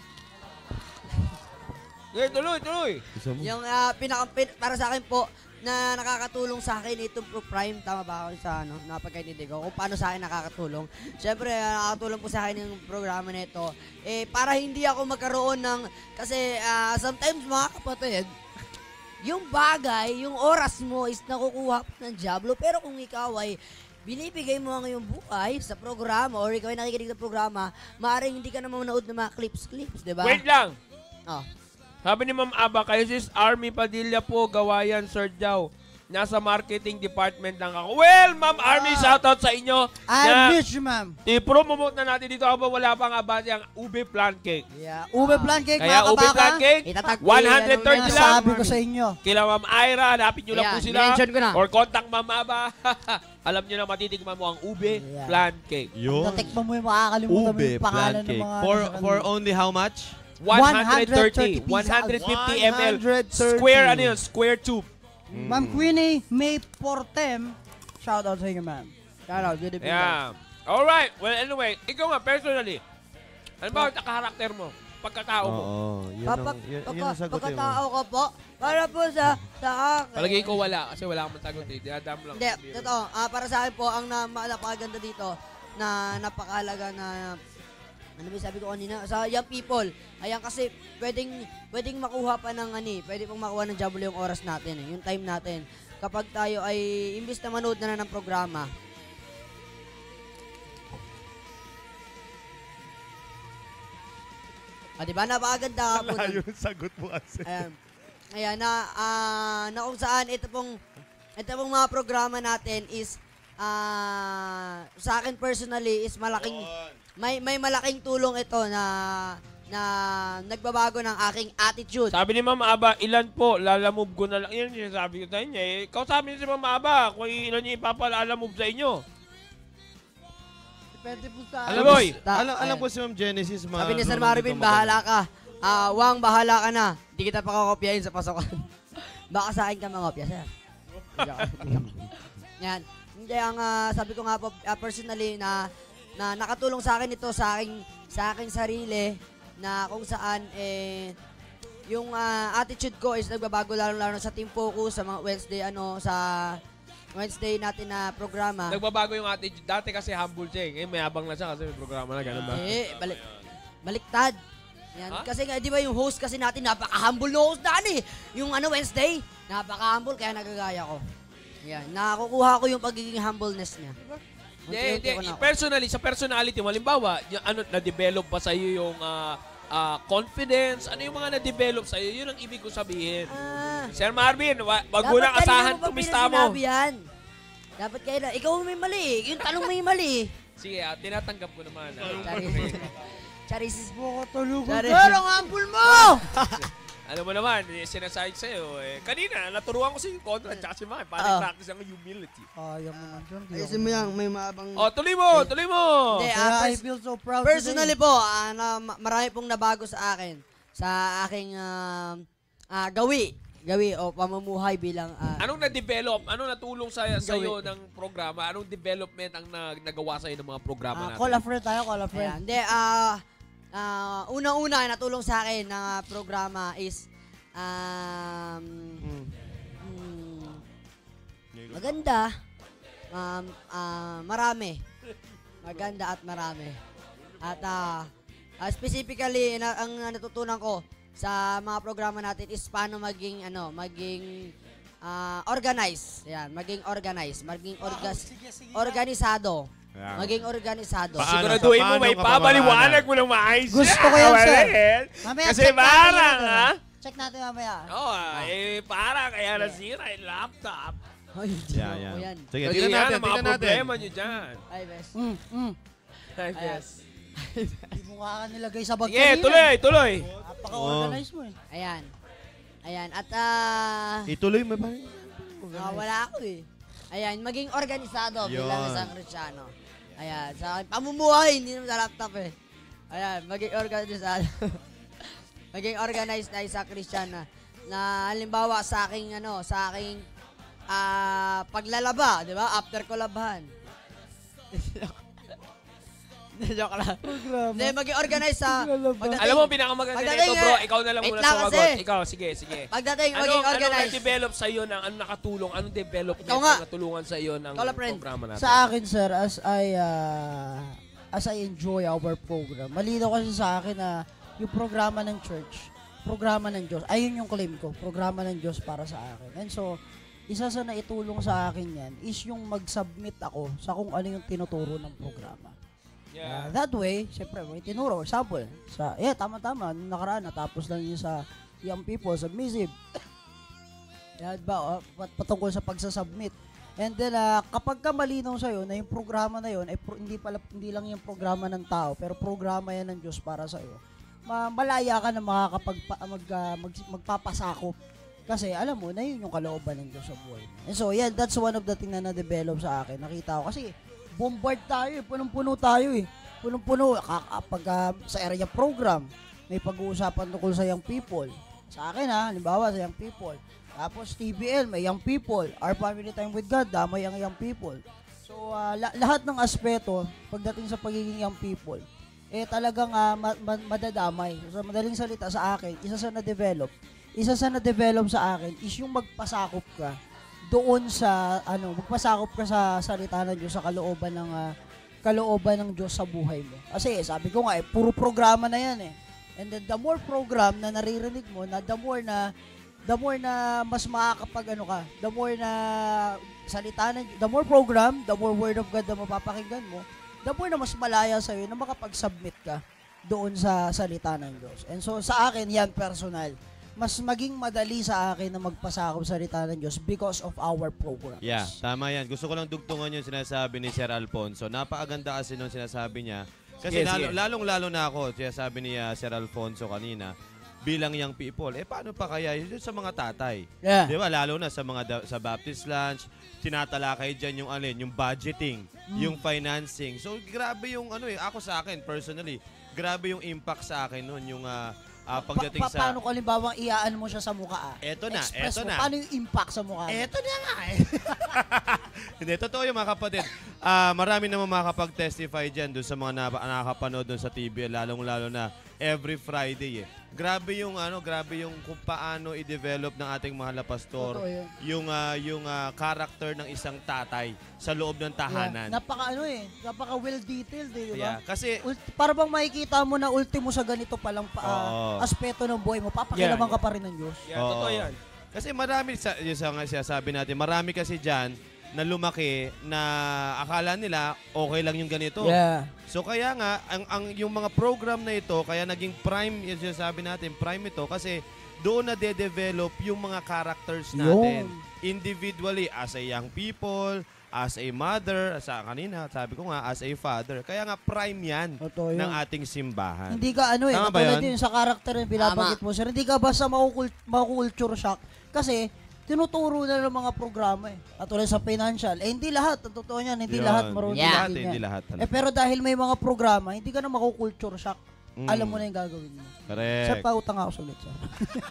tuloy. yung para sa akin po, na nakakatulong sa akin itong Pro Prime, tama ba ako sa napagkaintindi ko, kung paano sa akin nakakatulong. Siyempre, nakakatulong po sa akin yung programa na ito, para hindi ako magkaroon ng, kasi sometimes mga kapatid, yung bagay, yung oras mo is nakukuha ng Diablo, pero kung ikaw ay binibigay mo ang iyong buhay sa programa or ikaw ay nakikinig ng programa, maaaring hindi ka naman manood ng mga clips, di ba? Wait lang. Oh. Sabi ni Ma'am Aba, kayo sis Army Padilla po, gawayan, Sir Jow. Nasa marketing department lang ako. Well, Ma'am Army, shoutout sa inyo. I miss you, ma'am. I-promote na natin dito habang wala pang abase ang ube plant cake. Yeah. Ube plant cake, Kaya mga ube kabaka. plant cake, 130 lang. Sabi ko sa inyo. Kila Ma'am Ira, hanapin nyo lang po sila. Mention ko na. Or contact Ma'am Aba. Alam nyo na matitigman mo ang ube plant cake. Yun. Natikman mo yung makakalimutan mo Ube yung pangalan plant ng cake. mga... For only how much? 130, 150 ml. Square, square tube. Ma'am Queenie, May Portem. Shout out sa inyo, ma'am. Shout out, good evening. Yeah. Alright. Well, anyway, ikaw nga, personally, ano ba ang karakter mo? Pagkatao mo? Yun ang sagot Pagkatao ko po, para po sa akin. Palagay ko wala, kasi wala akong sagot eh. Dinadam lang. Hindi, totoo. Para sa akin po, ang napakaganda dito, na napakalaga na ano ba sabi ko kanina? Sa young people. Ayan kasi pwedeng makuha pa ng pwede pong makuha ng Diablo yung oras natin, yung time natin. Kapag tayo ay imbis na manood na ng programa. Diba? Napakaganda po. Malayo yung sagot mo kasi. Ayan, na kung saan ito pong mga programa natin is sa akin personally is malaking may malaking tulong ito na nagbabago ng aking attitude. Sabi ni Ma'am Aba, ilan po, lalamove ko na lang. Yan yung sabi ko sa inyo eh. Ikaw sabi ni Ma'am Aba, kung ilan niya ipapalalamove sa inyo. Depende po sa... Alam ko si Ma'am Genesis. Sabi ni Sir Marvin, bahala ka. Wang, bahala ka na. Hindi kita pakakopyahin sa pasokan. Baka sa akin ka mangopya, sir. Yan. Hindi, ang sabi ko nga po, personally, na nakatulong sa akin ito sa aking sarili, na kung saan, yung attitude ko is nagbabago lalo sa team focus, sa mga Wednesday natin na programa. Nagbabago yung attitude. Dati kasi humble siya eh. Ngayon may habang na siya kasi may programa na. Ganun ba? Baliktad. Yan. Kasi nga, di ba yung host kasi natin, napaka-humble na host daan eh. Yung Wednesday, napaka-humble kaya nagagaya ko. Yan. Nakukuha ko yung pagiging humbleness niya. Personally, sa personality mo, halimbawa, na-develop pa sa iyo yung confidence? Ano yung mga na-develop sa iyo? Yun ang ibig ko sabihin. Sir Marvin, wag mo nang asahan tumista mo. Dapat kayo na. Ikaw may mali. Yung tanong may mali. Sige, tinatanggap ko naman. Charis. Buko tulugan. Pero ang humble mo! Alam mo naman, sinasabi sa'yo, kanina, naturuan ko si Conrad tsaka si Mike para practice ang humility. Ayaw mo naman dyan. Ayusin mo yan, may maabang... Tuloy mo! I feel so proud personally po, marami pong nabago sa akin. Sa aking gawi o pamumuhay bilang... Anong na-develop? Anong natulong sa'yo ng programa? Anong development ang nagawa sa'yo ng mga programa natin? Call a friend tayo, call a friend. Hindi, unang-una natulong sa akin ng programa is maganda, marami. Maganda at marami. At specifically, ang natutunan ko sa mga programa natin is paano maging organized. Yan, maging organized, organisado. Maging organisado. Siguraduhin mo may papaliwanag mo ng maayos. Gusto ko yan, sir. Mamaya, kasi parang, ha? Check natin mamaya. Oo, parang kaya nasira yung laptop. Ay, yan. Sige, kasi tingnan natin, mga problema nyo dyan. Ay, bes. Ay, bes. Hindi mo nga nilagay sa bag Sige, tuloy. Napaka-organize mo eh. Ayan. At, ituloy mo ba? wala ako eh. Ayan, maging organisado bilang isang Kristiyano. Ayan, sa akin, pamumuhay, hindi naman sa laptop eh. Ayan, maging organisado. Maging organized na isang Kristiyano na halimbawa sa aking paglalaba, di ba? After ko labahan. Joke lang. Hindi, maging organized sa... Alam mo, pinakamaganda nito, bro. Ikaw na lang muna sumagot. Ikaw, sige. Pagdating, maging organized. Ano na-develop sa iyo ng, ano nakatulong, anong development na natulungan sa iyo ng programa natin? Sa akin, sir, as I enjoy our program, malinaw kasi sa akin na yung programa ng church, programa ng Diyos, ayun yung claim ko, programa ng Diyos para sa akin. And so, isa sa naitulong sa akin yan is yung mag-submit ako sa kung ano yung tinuturo ng programa. Yeah. That way, syempre, may tinuro. Example, tama-tama, nung nakaraan, natapos lang yun sa young people, submissive. Yan ba, patungkol sa pagsasubmit. And then, kapag ka malinaw sa'yo na yung programa na yun, hindi lang yung programa ng tao, pero programa yan ng Diyos para sa'yo, malaya ka na magpapasakop. Kasi alam mo na yun yung kalooban ng Diyos sa buhay mo. And so, that's one of the things na na-develop sa akin. Nakita ko kasi, bombard tayo punong-puno tayo punong-puno. Kapag sa area program, may pag-uusapan tungkol sa young people. Sa akin halimbawa sa young people. Tapos TBL, may young people. Our Family Time with God, damay ang young people. So, lahat ng aspeto, pagdating sa pagiging young people, talagang madadamay. So, madaling salita sa akin, isa sa na-develop sa akin is yung magpasakop ka doon sa magpasakop ka sa salita ng Diyos, sa kalooban ng Diyos sa buhay mo. Kasi sabi ko nga puro programa na yan eh. And then the more program na naririnig mo, the more na mas makakapag the more na salita ng Diyos, the more program, the more word of God na mapapakinggan mo, the more na mas malaya sa'yo na makapag-submit ka doon sa salita ng Diyos. And so, sa akin, yan personal. Mas maging madali sa akin na magpasakop sa salita ng Diyos because of our programs. Yeah, tama yan. Gusto ko lang dugtungan yung sinasabi ni Sir Alfonso. Napakaganda kasi nung sinasabi niya. Kasi lalong-lalo na ako, sinasabi ni Sir Alfonso kanina, bilang young people, paano pa kaya yun sa mga tatay? Yeah. Di ba? Lalo na sa mga sa Baptist lunch, tinatalakay dyan yung budgeting, yung financing. So, grabe yung ako sa akin, personally, grabe yung impact sa akin nun, yung pagdating sa... Paano kung halimbawa iaan mo siya sa mukha? Eto na. Paano yung impact sa mukha? Eto na nga Hindi, totoo yung mga kapatid. Marami naman makakapag-testify dyan doon sa mga nakakapanood doon sa TV, lalong-lalo na every Friday Grabe yung kung paano i-develop ng ating mahal na pastor yung character ng isang tatay sa loob ng tahanan. Napaka well detailed di ba? Yeah, kasi para bang makikita mo na ultimo sa ganito pa lang aspeto ng buhay mo, papakilaman ka pa rin ng Diyos. Yeah, totoo yan. Kasi marami sabi natin, marami kasi diyan na lumaki na akala nila okay lang yung ganito. Yeah. So kaya nga yung mga program na ito kaya naging prime, yung sinasabi natin, prime ito kasi doon na de-develop yung mga characters natin. Individually as a young people, as a mother, kanina sabi ko nga as a father. Kaya nga prime yan ng ating simbahan. Hindi ka katulad din sa character na binabanggit mo, sir. Hindi ka basta makukulture shock kasi tinuturo na ng mga programa Katulad sa financial. Hindi lahat. Ang totoo niyan, hindi lahat marunong. Hindi lahat. Pero dahil may mga programa, hindi ka na makukulture shock. Alam mo na yung gagawin mo. Correct. Sir, pautang ako sulit, sir.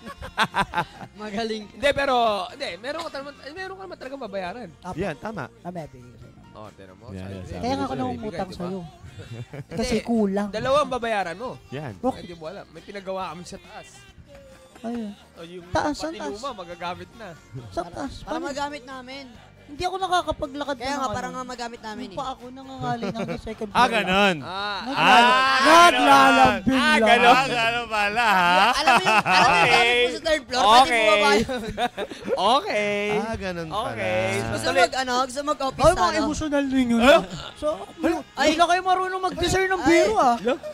Magaling. Meron ka naman talagang babayaran. Yan, tama. Bibigay ko sa'yo. Tinan mo. Kaya nga ako nang umutang sa'yo. Kasi kulang. Dalawang babayaran mo. Yan. Hindi mo alam. May pinagawa kami sa taas. Ayun. Yung taas, pati luma, magagamit na. Sa taas. Para magamit namin. Hindi ako nakakapaglakad. Kaya nga, parang nga magamit namin Yung pa ako nangangali ng second floor. Ganon. Naglalambing lang. Ganon pala, ha? Alam mo yung gamit mo sa third floor, pwede mo ba yun? Okay. Ganon pala. Okay. Gusto mag-office Ay, mga emotional din yun. So, hindi na kayo marunong mag-design ng biro, ah.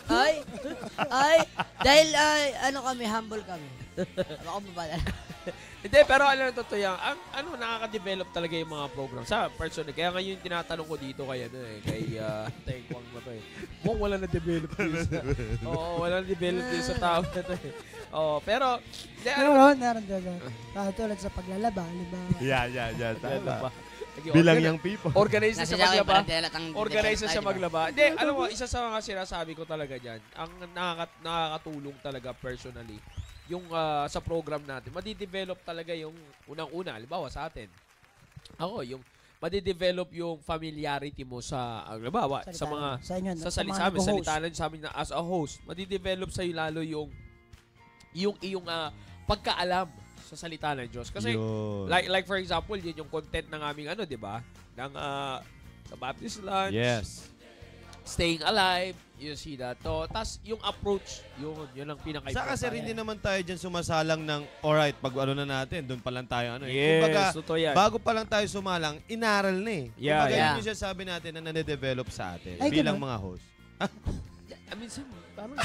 Dahil, kami, humble kami. Ako mabala. Hindi, pero alam mo, totoo yan. Nakaka-develop talaga yung mga program sa personal. Kaya ngayon tinatanong ko dito kay Tengkwang na to eh. Mukhang wala na-develop din sa... Oo, wala na-develop din sa tao na to eh. Oo, pero... Meron doon. Tulad sa paglalaba, diba? Yan. Tama. Bilang yung people. Organize sa maglaba. Organize sa maglaba. Hindi, alam mo, isa sa mga sinasabi ko talaga dyan, ang nakakatulong talaga personally, yung sa program natin, madidevelop talaga yung unang-una, halimbawa sa atin. Ako, yung madidevelop yung familiarity mo sa, halimbawa, sa mga, sa salitanan sa amin na as a host, madidevelop sa'yo lalo yung iyong pagkaalam sa salita ng Diyos. Kasi, like for example, yun yung content ng aming di ba? Ng sa Baptist Lunch. Yes. Staying alive, you see that. So, tas yung approach, yun ang pinaka-importante. Sa kasi hindi naman tayo dyan sumasalang ng, alright, pag na natin, doon pa lang tayo. Yes, kumbaga, totoo yan. bago pa lang tayo sumalang, inaral na eh. Kumbaga, yun yung sasabi natin na nade-develop sa atin bilang mga host. Minsan, parang...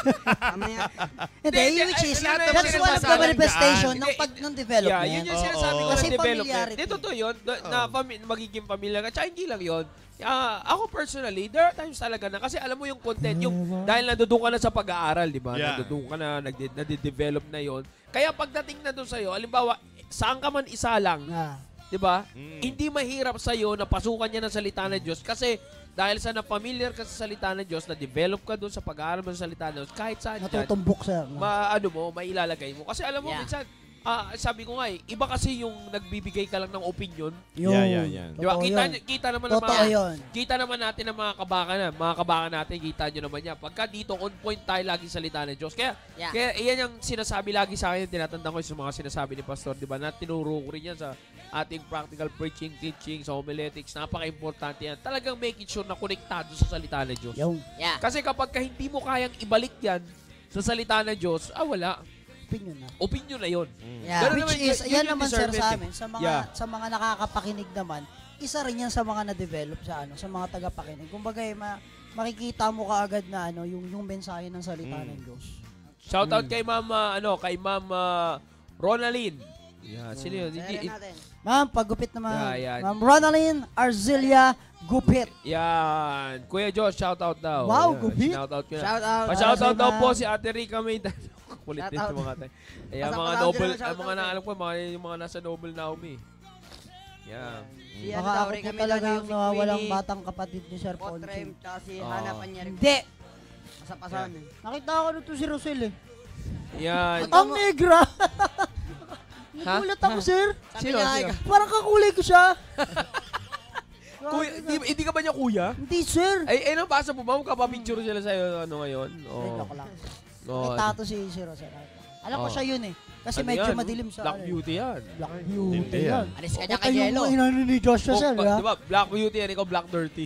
Hindi, which is, that's one of the manifestation ng development. Yeah, yun yung sinasabi ko Kasi ng development. familiarity. Totoo yun, na magiging familiar ka. Tsaka hindi lang yun. Ako personally, there are times talaga na kasi alam mo yung content, dahil nandoon ka na sa pag-aaral, di ba? Yeah. Nandoon ka na, nade-develop na yon. Kaya pagdating na doon sa'yo, halimbawa, saan ka man isa lang, di ba? Hindi mahirap sa'yo na pasukan niya ng salita ng Diyos kasi dahil sa na-familiar ka sa salita ng Diyos, na-develop ka doon sa pag-aaral mo sa salita ng Diyos, kahit saan dyan, natutumbok sa... mailalagay mo. Kasi alam mo, minsan, sabi ko nga kita kasi yung nagbibigay ka lang ng opinion. Yan. Diba? Kita naman natin ng mga kabaka natin, kita nyo naman yan. Pagka dito, on point tayo lagi salita ng Diyos. Kaya iyan yung sinasabi lagi sa akin, tinatanda ko yung mga sinasabi ni Pastor, diba? Na tinuro ko rin yan sa ating practical preaching, teaching, sa homiletics. Napaka-importante yan. Talagang making sure na konektado sa salita ng Diyos. Kasi kapag hindi mo kayang ibalik yan sa salita ng Diyos, wala. Opinion na yun. Which is, yan naman sir sa amin, sa mga nakakapakinig naman, isa rin yan sa mga na-develop sa mga tagapakinig. Kumbaga, makikita mo kaagad na yung mensahe ng salita ng Diyos. Shoutout kay Ma'am Ronaline. Sino yun? Ma'am, paggupit naman. Ma'am Ronaline Arzilia Gupit. Yan. Kuya Josh, shoutout daw. Wow, gupit. Shoutout daw po si Ate Rica Maydan. Kulit din sa mga tayo. Mga noble, mga naalam ko, yung mga nasa noble Naomi. Baka ako po talaga yung nawawalang batang kapatid ni Sir Ponching. Kasi hanapan niya rin. Hindi. Masapasan. Nakita ko nito si Rosel eh. Yan. Ang negra. Nagulat ako, sir. Sino? Parang kakulay ko siya. Kuya, hindi ka ba niya kuya? Hindi, sir. Nang basa po ba? Magkapapicture sila sa'yo ngayon? Joke lang. May tato si Rosel. Alam ko siya yun eh. Kasi medyo madilim sa... Black Beauty yan. Black Beauty yan. Alis ka niya kay Yelo. Ito yung inano ni Joshua, sir. Diba? Black Beauty yan. Ikaw Black Dirty.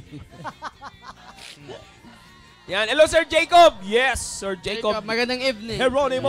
Yan. Hello, Sir Jacob. Yes, Sir Jacob. Magandang evening. Geronimo.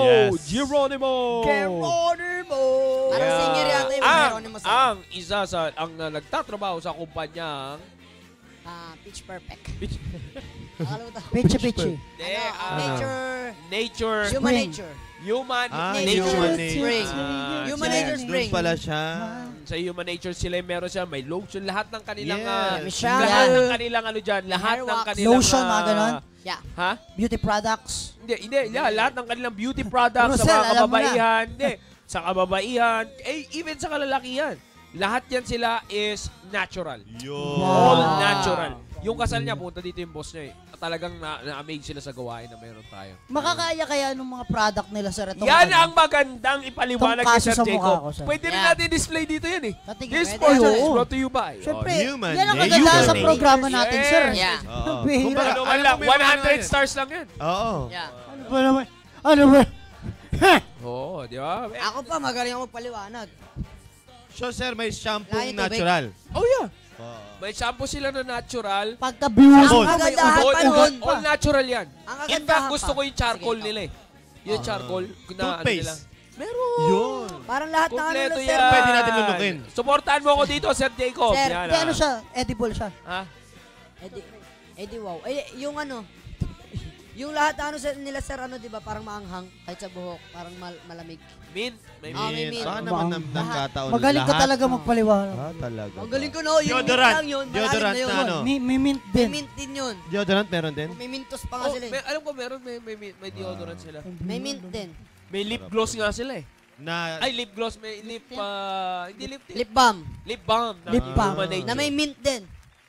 Parang singer yata yung Geronimo. Ang isa sa nagtatrabaho sa kumpanyang Pitch Perfect. Pitchy. Nature. Human Nature. Human Spring. Human Nature Spring. Doon pala siya. Sa Human Nature sila meron siya, may lotion, lahat ng kanilang lahat ng kanilang lahat ng kanilang lotion, mga ganon. Ha? Beauty products. Hindi, lahat ng kanilang beauty products sa mga kababaihan, sa kababaihan, even sa kalalakihan. Lahat yan sila is natural. All natural. Yung kasal niya, punta dito yung boss niya eh. Talagang na-amaze sila sa gawain na meron tayo. Makakaya kaya ng mga product nila, sir? Yan ang magandang ipaliwanag ni Sir Jacob. Pwede rin natin display dito yan eh. This portion is brought to you by. Siyempre, yan ang maganda sa programa natin, sir. Kumbaga, 100 stars lang yan. Oo. Ano ba? Oo, di ba? Ako pa, magaling ako magpaliwanag. So, sir, may shampoo Lahat ito, natural. Oh, yeah. May shampoo sila na natural. Pagka-views Sabon. mo, may Kagandahan ugat, pa nun. ugat pa. All natural yan. Ang In kagandahan fact, gusto pa. ko yung charcoal Sige, nila eh. Yung charcoal. Na, ano Toothpaste. nila. Meron. Yun. Parang lahat ng ano Kompleto na, yan. sir. Pwede natin lunukin. Supportahan mo ako dito, Sir Jacob. Sir, Yan, Hindi, ano siya, edible siya. Ha? Edi wow. Yung ano, yung lahat ano nila sir, ano, di ba, parang maanghang, kahit sa buhok, parang malamig. Mint. May Ah, may mint. mint. Baka naman nagkataon Magaling ka lahat. talaga magpaliwanag. Talaga. Ang galing ko, no? Yung Deodorant. lang yun, Deodorant malalim na yun. ano? May mint May din. mint din yun. Deodorant meron din? May mintos pa nga Oh, sila eh. alam ko meron. May deodorant sila. May mint din. May lip gloss nga sila eh. Na, Ay, lip gloss. May lip, hindi lip tint. Lip balm. Lip balm. Lip balm. Humanate. Na may mint din.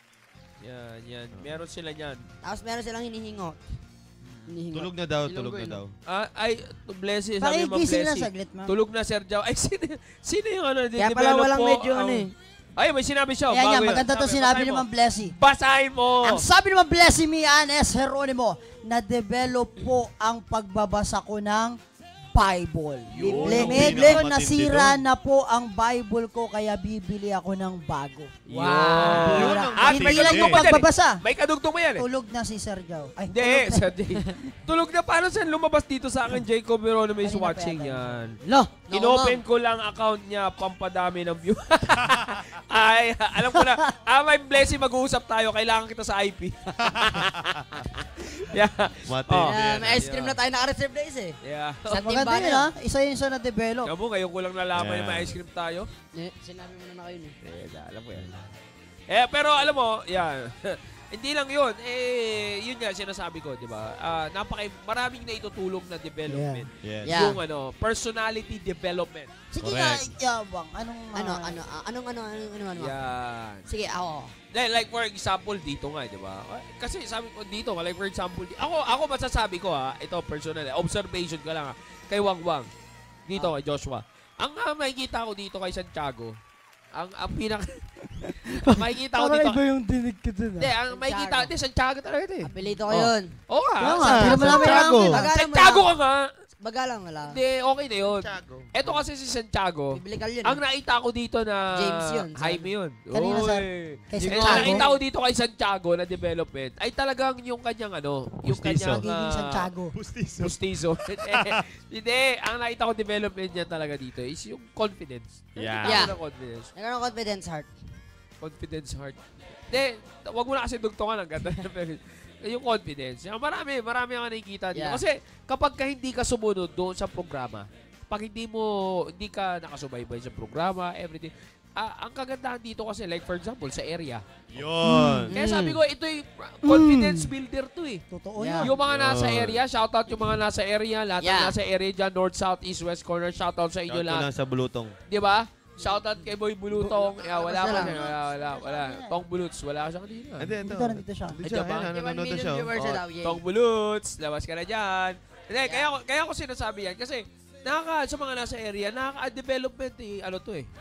Yan. Meron sila yan. Tapos meron silang hinihingot. tulog na daw, tulog na daw. Ay, Blessy, sabi mo Pakigising lang Blessy. saglit, ma'am. Tulog na, Sir Jao. Ay, sino yung ano, Kaya pala develop walang po medyo ang- ano eh. Ay, may sinabi siya. Yan, bago yan. yan. Maganda to sinabi ni Ma'am Blessy. Basahin mo. Ang sabi ni Ma'am Blessy Mian S. Jeronimo, na-develop po ang pagbabasa ko ng Bible. Yun, Medyo ang pinakamatindi nasira doon. na po ang Bible ko kaya bibili ako ng bago. Wow. Yun ang Ah, Hindi may lang kadugtong yung pa dyan eh. pagbabasa. May kadugtong mo yan eh. Tulog na si Sir Joe. Ay, Hindi, Sir Jay. Tulog na. Paano saan lumabas dito sa akin, Jacob Verono is Kanina pa watching yata. yan. Lo, Inopen ko lang account niya, pampadami ng view. Ay, alam ko na. May Blessy, mag-uusap tayo. Kailangan kita sa IP. yeah. May ice cream na tayo naka-reserve days eh. Yeah. Sa maganda timba yun na. ha. Isa yun sa na-develop. Kamo, ngayon ko lang nalaman Yeah. na may ice cream tayo. Sinabi mo na kayo eh. Alam ko yan. Pero alam mo, yan. Hindi lang yun. Yun nga, sinasabi ko, di ba? Maraming na itutulong na development. Yes. Yeah. Yung personality development. Sige Correct. nga, Yabang. Anong Ano. Yan. Sige, ako. Like for example, dito nga, di ba? Kasi sabi ko dito, like for example, ako masasabi ko ito personal, observation ka lang kay Wangwang. Dito kay Joshua. Ang makikita ko dito kay Santiago, ang makikita ko dito. Parang iba yung dinig ko dun. Hindi, ang makikita, Santiago talaga ito eh. Apelito ko yun. Oo nga. Kaya nga, hindi naman namin Santiago. alam. Santiago ka nga. Bagalang wala. Hindi, okay na yun. Ito kasi si Santiago, Biblical yun. ang nakita ko dito na James yun, Jaime yun. Kanina sa- Oy. kay Ang Santiago. nakita ko dito kay Santiago na development ay talagang yung kanyang yung Pustiso. kanyang Magiging Santiago. Pustizo. Hindi, ang nakita ko development niya talaga dito is yung confidence. Yeah. Yeah. Nakita ko ng confidence. Nagkaroon ng confidence heart. Confidence heart. Hindi, wag mo na kasi dugtungan ang ganda. Yung confidence. Marami ang nakikita dito. Yeah. Kasi kapag hindi ka sumunod doon sa programa, pag hindi ka nakasubaybay sa programa, everything, ang kagandahan dito kasi, like for example, sa area. Yun. Kaya sabi ko, ito yung confidence builder to eh. Totoo Yeah. yun. Yung mga nasa area, shoutout yung mga nasa area, lahat ng Yeah. nasa area dyan, north, south, east, west corner, shoutout sa inyo Shout ko lahat. lang sa bulutong. Di ba? Shoutout kay Boy Bulutong. Wala Basta pa lang. siya. Wala. Tong Buluts, wala siya kanina. Hindi, ito. Dito, nandito siya. Nandito siya. Ay, Ayan, nanonood na siya. viewers na daw. Yay. Tong Buluts, labas ka na dyan. Hindi, kaya ko sinasabi yan kasi sa mga nasa area, nakaka-development ano to eh.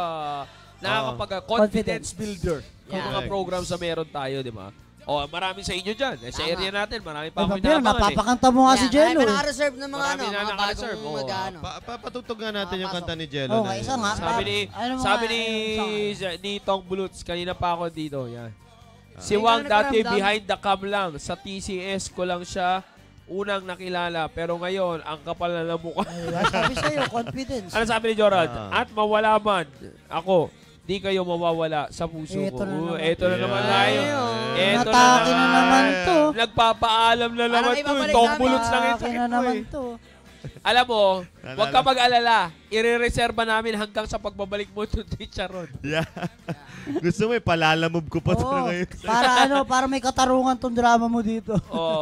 Nakakapag-confidence builder. Yung Yeah. mga programs na meron tayo, di ba? Marami sa inyo dyan. Sa Tama. area natin, marami pa Ay, ako Papiro, inaabangan napapakanta mo nga si Jello. Marami naka-reserve ng mga Marami na mga naka-reserve, bagong oo. mag-ano. Patutog nga natin yung Papasok. kanta ni Jello. Okay, isa nga. Sabi ni Tong Buluts, kanina pa ako dito. Yan. Si Ay, Wang ganun dati nakaramdam. behind the cam lang. Sa TCS ko lang siya unang nakilala. Pero ngayon, ang kapal na ng mukha. Ay, sabi sa'yo, confidence. Ano sabi ni Jorad? At mawala man ako, di kayo mawawala sa puso Eto ko. na naman. Eto na naman Yeah. tayo. Eto Natake na naman to. Nagpapaalam na Parang naman to. ibabalik Tong namin. Buluts lang yung Natake sakit na ko naman eh. to. Alam mo, huwag ka mag-alala. Ire-reserva namin hanggang sa pagbabalik mo to Chicharon. Yeah. Gusto mo palalamove ko pa ito Oo, ngayon. para may katarungan tong drama mo dito.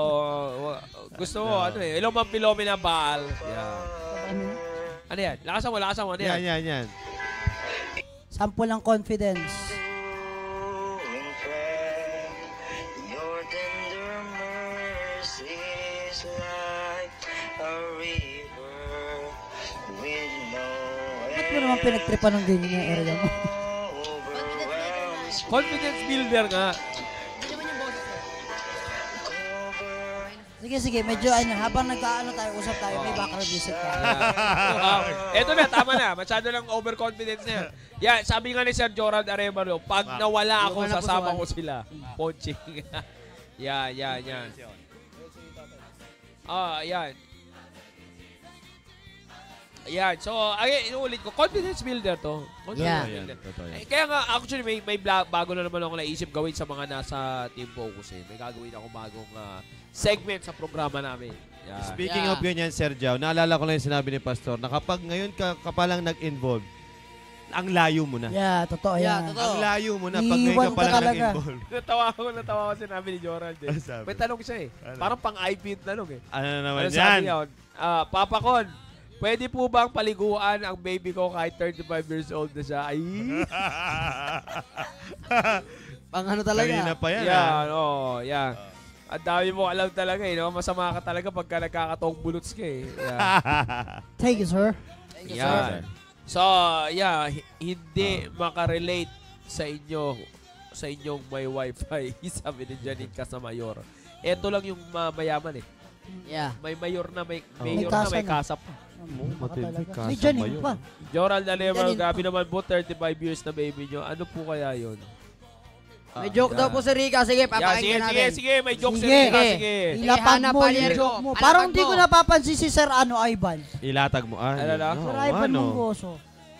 Gusto mo, ilang mang Pilomena Baal. Yeah. Ano yan? Lakasan mo. Ano yan? Yan. Sample ng confidence. Your tender mercies like a river with no Ba't mo naman pinagtripan ng ganyan yung area mo? Confidence builder nga. Sige, Sige. Medyo habang nag-ano tayo, usap tayo, may background music tayo. Ito na, tama na. Masyado lang overconfidence na yan. Yan, sabi nga ni Sir Jorald Arevalo, pag nawala ako, sasama ko sila. Ponching. Yan. Yan. Ayan. So, inuulit ko, confidence builder to. Confidence builder. Kaya nga, actually, may bago na naman ako naisip gawin sa mga nasa Team Focus. May gagawin ako bagong segment sa programa namin. Yeah. Speaking of ganyan, Sir Jao, naalala ko lang yung sinabi ni Pastor na kapag ngayon ka pa lang nag-involve, ang layo mo na. Yeah, totoo yan. Ang layo mo na pag ngayon ka pa lang nag-involve. Natawa ko sinabi ni Jorald. May tanong siya Parang pang-IP tanong Ano naman yan? Sabi niya, Papa Con, pwede po bang paliguan ang baby ko kahit 35 years old na siya? Ay! Pang ano talaga? Kanina pa yan. Yeah. Ang dami mo alam talaga no? Masama ka talaga pagka nagkakatong bulots ka Thank you, sir. Thank you, sir. So, hindi makarelate sa inyong may wifi, sabi ni Janine Casamayor. Ito lang yung mayaman Yeah. May mayor na may kasa pa. May Janine pa. Jorald Alema, gabi naman po, 35 years na baby nyo. Ano po kaya yun? May joke daw po si Rika. Sige, papakinggan natin. Sige. May joke si Rika. Sige. Ilapag mo yung joke mo. Parang hindi ko napapansin si Sir Ivan. Ilatag mo. Ano lang? Sir Ivan Munggoso.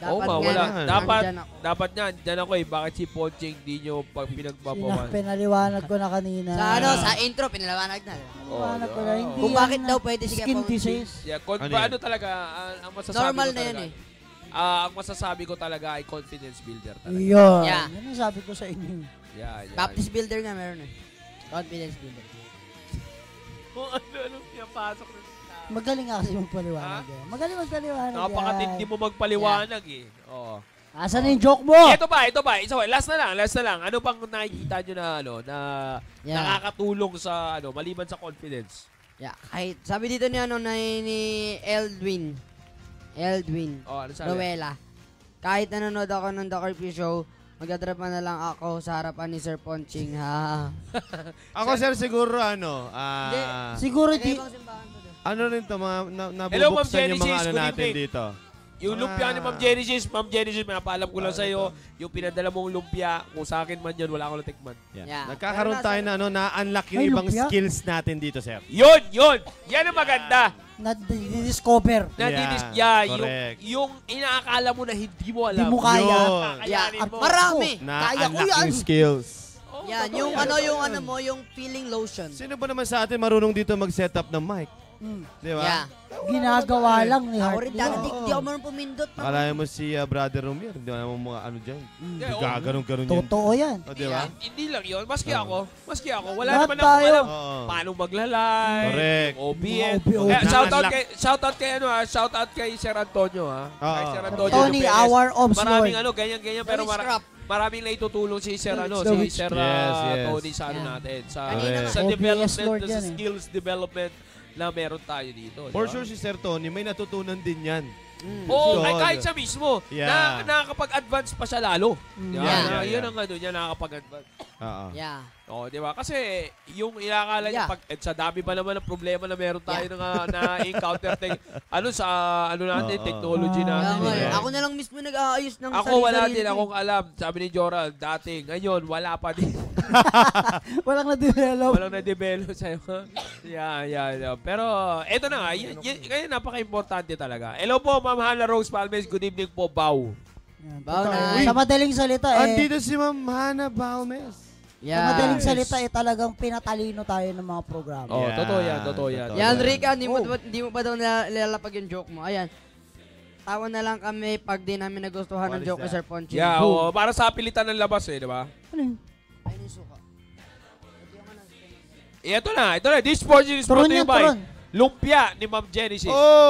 Dapat nga. Diyan ako Bakit si Ponching di nyo pinagpapawan? Pinaliwanag ko na kanina. Sa intro, pinaliwanag na. Pinaliwanag ko na. Kung bakit daw pwede si skin disease. Ano talaga, ang masasabi normal ko na talaga. yan Ang masasabi ko talaga ay confidence builder talaga. Yun. Yan ang sabi ko sa inyo. Baptist builder nga meron Confidence builder. Kung ano pinapasok na Magaling nga kasi magpaliwanag. Magaling magpaliwanag. Napakatindi mo magpaliwanag Asan na yung joke mo? Ito ba? Last na lang. Ano bang nakikita nyo na nakakatulong sa maliban sa confidence? Kahit sabi dito ni Eldwin. Ano sabi? Rowella. Kahit nanonood ako ng The CURFEW Show, magdadrop na lang ako sa harapan ni Sir Ponching, ha? Ako, sir, siguro, siguro di... Ano rin to, nabubuksan yung mga natin dito. Yung lumpia ni Ma'am Genesis, pinapaalam ko lang sa'yo, yung pinadala mong lumpia, kung sa akin man yun, wala akong natikman. Nagkakaroon tayo na-unlock yung ibang skills natin dito, sir. Yun! Yan ang maganda. Na-discover. Yung inaakala mo na hindi mo alam. Hindi mo kaya. Marami. Na-unlock yung skills. Yung feeling lotion. Sino ba naman sa atin marunong dito mag-set up ng mic? Di ba? Ginagawa lang ni Heart. Ako rin dati, di ako marunong pumindot. Akala mo si Brother Romier, hindi naman mga dyan. Gaganon-ganon yan. Totoo yan. Di ba? Hindi lang yun. Maski ako. Wala naman akong alam. Paano maglalay. Correct. OBN. Shoutout kay Sir Antonio, ha? Kay Sir Antonio. Tony, our ops lord. Maraming ganyan, pero maraming naitutulong si Sir Tony sa natin. Sa development, sa skills development na meron tayo dito. For sure si Sir Tony, may natutunan din yan. Kahit siya mismo, nakakapag-advance pa siya lalo. Yun ang niya, nakakapag-advance. Di ba? Kasi yung inakala niya, sa dami pa naman ng problema na meron tayo na-encounter natin, technology natin. Ako na lang mismo nag-aayos ng Ako wala din akong alam. Sabi ni Joral, dati, ngayon, wala pa din. Walang na-develop sa'yo. Pero, eto na nga, kaya napaka-importante talaga. Hello po, Ma'am Hannah Rose Palmes. Good evening po, Bao. Sa madaling salita andito si Ma'am Hannah Palmes. Sa madaling salita talagang pinatalino tayo ng mga programa. Totoo yan. Yan, Rika, hindi mo ba daw nilalapag yung joke mo? Ayan. Tawa na lang kami pag di namin nagustuhan ng joke ni Sir Ponching. Para sa pilitan ng labas di ba? Ano ay, nisuka. Ito na. This portion is brought to you by Lumpia ni Ma'am Genesis.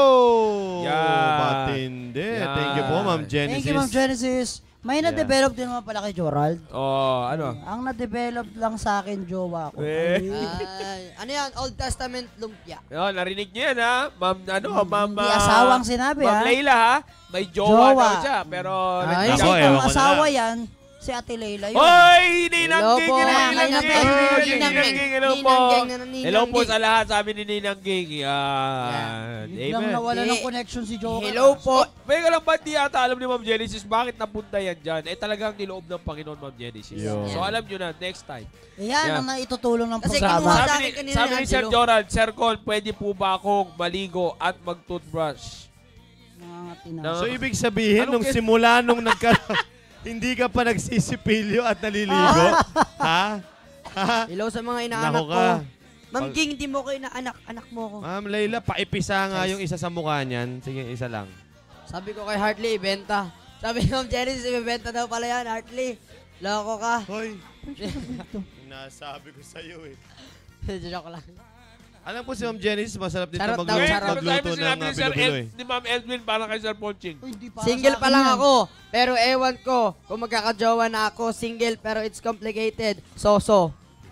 Matindi. Thank you po, Ma'am Genesis. Thank you, Ma'am Genesis. May na-develop din naman pala kay Jorald. Ano? Ang na-develop lang sa akin, jowa ko. Ano yan? Old Testament lumpia. Narinig niyo yan, ha? Ma'am, Hindi asawang sinabi, Ma'am Leila, ha? May jowa daw siya, pero... Ang asawa yan, Si Ate Leila yun. Hoy! Ninang Hello Ging! po. Ninang Ging! Hello po. Ninang Hello po Ging. sa lahat, sabi ni Ninang Ging. Biglang Amen. nawala ng connection si Joker. Hello po. May lang ba di ata alam ni Ma'am Genesis bakit napunta yan dyan? Talagang niloob ng Panginoon, Ma'am Genesis. Yo. So alam nyo na, next time. Yan ang naitutulong ng Kasi programa. kinuha sa Sabi akin ni, kanina sabi ni ni Sir Angelo. Joran, Sir Con, pwede po ba akong maligo at mag-toothbrush? So, ibig sabihin, Anong nung simula, nung hindi ka pa nagsisipilyo at naliligo? Ha? Ha? Hello sa mga inaanak Nako ko. ka. Ma'am Ging, hindi mo ko inaanak. Anak mo ko. Ma'am Layla, paipisa nga yung isa sa mukha niyan. Sige, isa lang. Sabi ko kay Hartley, ibenta. Sabi ni Ma'am Genesis, ibenta daw pala yan, Hartley. Loko ka. Hoy. Nasabi ko sa'yo eh. Joke lang. Alam po si Ma'am Genesis, masarap din Charot ito daw, magluto charot. ng bilo-bilo eh. Ni Ma'am Edwin para kay Sir Ponching. Single pa lang ako. Pero ewan ko kung magkakajowa na ako. Single pero it's complicated. So-so.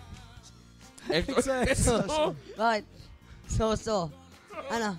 So-so. Bakit? So-so. Ano?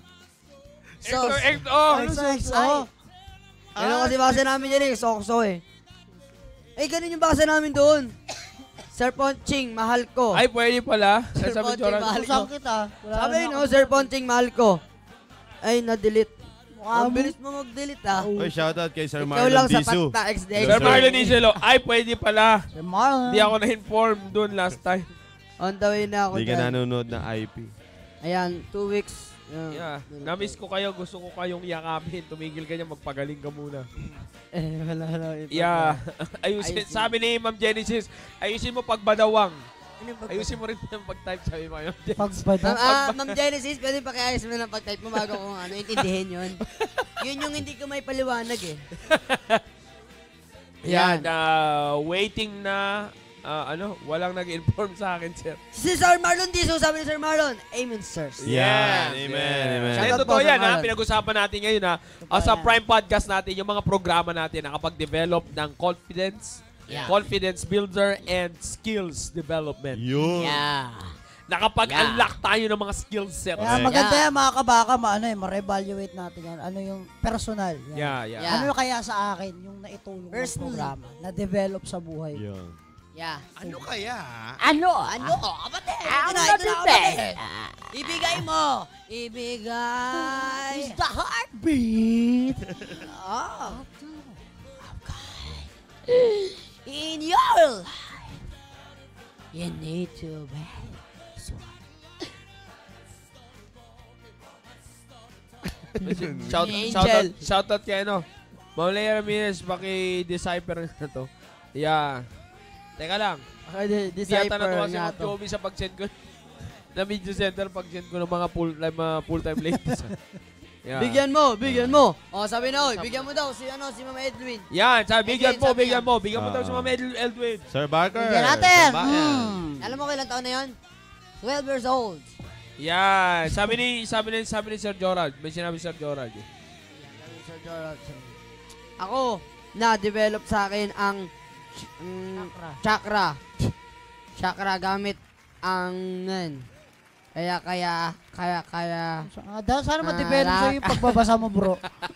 Ano so? Ganun kasi basa namin dyan eh. So-so eh. Eh, ganun yung basa namin doon. Sir Ponching, mahal ko. Ay, pwede pala. Sir Sabi Ponching, Joran. mahal ko. Kusang kita. Sabi no, Sir Ponching, mahal ko. Ay, na-delete. Ang bilis mo mag-delete ah. Oy, shoutout kay Sir Ikaw Marlon lang Disu. sapat na XD. Sir Marlon Iselo, ay pwede pala. Sir Marlon. Hindi ako na-inform doon last time. On the way na ako Hindi ka dyan. nanonood ng IP. Ayan, 2 weeks. Yeah. Na-miss ko kayo. Gusto ko kayong yakapin. Tumigil ka niya. Magpagaling ka muna. Wala. Yeah. Ayusin. Sabi ni Ma'am Genesis, ayusin mo pagbadawang. Ayusin mo rin yung pag-type, sabi mo. Ma'am Genesis, pwede pakiayos mo ng pag-type mo bago kung ano, intindihin yun. Yun yung hindi ko may paliwanag eh. Yan. Waiting na, walang nag-inform sa akin, sir. Si Sir Marlon Diso, sabi ni Sir Marlon, amen, sir. Yan. Amen. Hindi, totoo yan, ha? Pinag-usapan natin ngayon, ha? Sa Prime Podcast natin, yung mga programa natin nakapag-develop ng confidence builder and skills development. Yun. Yeah. Nakapag-unlock tayo ng mga skill sets. Kaya maganda yan mga kabaka, ma-reevaluate natin yan. Ano yung personal. Yan. Yeah. Ano kaya sa akin yung naitulong ng programa, na-develop sa buhay. Yun. Yeah. Ano kaya? Ano? Kapatid! Ano kapatid? Ibigay mo! Ibigay! It's the heartbeat. Oh. In your life, you need to be Shoutout kay Maulay Ramirez, paki-decipher na to. Yeah. Teka lang. Hindi yata natuwa si Ma'am Joby sa pag-send ko. Na video center pag-send ko ng mga full-time ladies. Yeah. Bigyan mo. Oh, sabi na, bigyan mo daw si Ma'am Edwin. Yan, sabi, bigyan mo. Bigyan mo daw si Ma'am Edwin. Sir Barker. Bigyan natin. Alam mo kailan taon na yun? 12 years old. Yan, sabi ni Sir Gerald. May sinabi Sir Gerald. Sir Gerald. Ako, na-develop sa akin ang chakra. Chakra gamit ang Kaya. Sana ma-develop sa'yo yung pagbabasa mo, bro.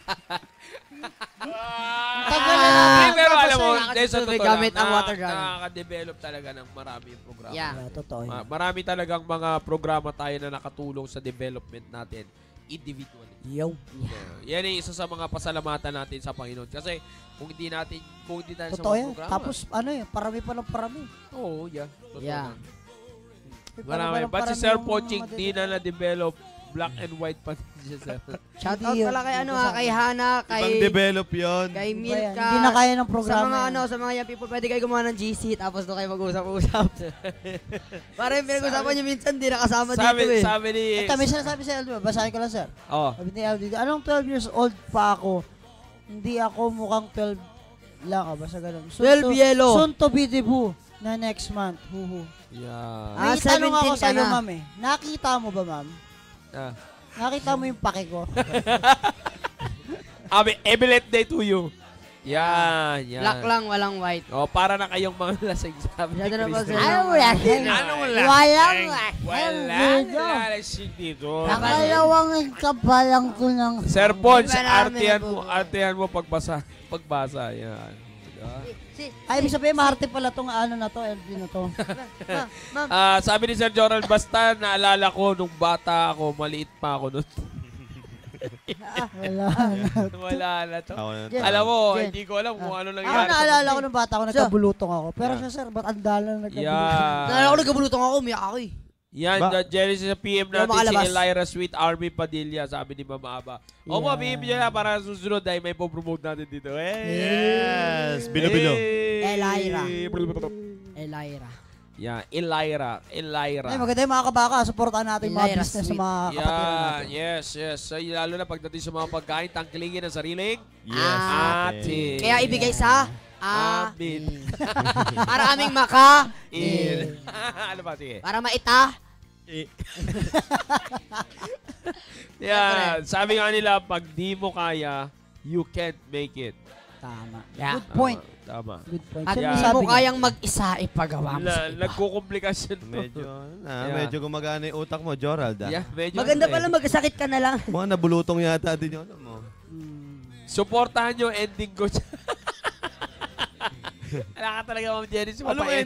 Pero alam mo, sa totoo gamit lang, ang water gun. nakaka-develop talaga ng marami yung programa. Yeah. Totoo yun. Marami talagang mga programa tayo na nakatulong sa development natin individually. Yan yung isa sa mga pasalamatan natin sa Panginoon. Kasi kung hindi tayo sa Totoo mga yan. programa. Tapos parami pa ng parami. Oo, yeah. Totoo Yeah. lang. Marami. But si Sir Poching, di na na-develop. Black and white pa siya, sir. Shoutout pala kay kay Hana, Ibang develop yun. kay Milka. Hindi na kaya ng programa. Sa mga young people, pwede kayo gumawa ng GC, tapos doon kayo mag-usap-usap. Para yung pinag-usapan nyo minsan, di nakasama dito eh. Sabi ni... Ito, may sinasabi si Aldo. Basahin ko lang, sir. Oo. Sabi ni Aldo, anong 12 years old pa ako? Hindi ako mukhang 12 lang. Basta ganun. 12 yellow. Soon to be debut na next month. Huhu. Yeah. May tanong ako sa'yo, ma'am eh. Nakita mo ba, ma'am? Nakita mo yung pake ko? Every late day to you. Yan. Black lang, walang white. Para na kayong mga lasing sabi ni Chris. Anong lasing? Walang lasing dito. Nakalawang kapalang ko ng... Sir Pons, artihan mo pagbasa. Yan. Ay, ibig sabihin, maharte pala tong ano na to, LB na to. Sabi ni Sir Joral, basta naalala ko nung bata ako, maliit pa ako nun. Wala na to. Alam mo, hindi ko alam kung ano nangyari. Ako naalala ko nung bata ako, nagkabulutong ako. Pero siya, sir, ba't ang dala na nagkabulutong? Naalala ko nagkabulutong ako, umiyak ako eh. Yan, Genesis sa PM natin si Elira Sweet Army Padilla, sabi ni Mama Aba. O mo, PM niya na para susunod dahil may po-promote natin dito. Yes! Bilo-bilo. Elira. Yeah, Elira. Ay, maganda yung mga kabaka. Supportan natin yung mga business sa mga kapatiran natin. Yes. So, lalo na pagdating sa mga pagkain, tangkilingin ang sariling. Yes. Atin. Kaya ibigay sa amin. Para aming maka. Ano ba? Sige. Para maita. Yeah, sabi nga nila, pag di mo kaya, you can't make it. Tama. Yeah. Good point. Tama. Good point. At hindi mo kayang mag-isa ipagawa mo sa iba. Nagkukomplikasyon to. Medyo gumagana yung utak mo, Jorald. Yeah, maganda pala magkasakit ka na lang. Mga nabulutong yata din yun. Supportahan nyo ending ko. Wala ka talaga, Ma'am Jenny.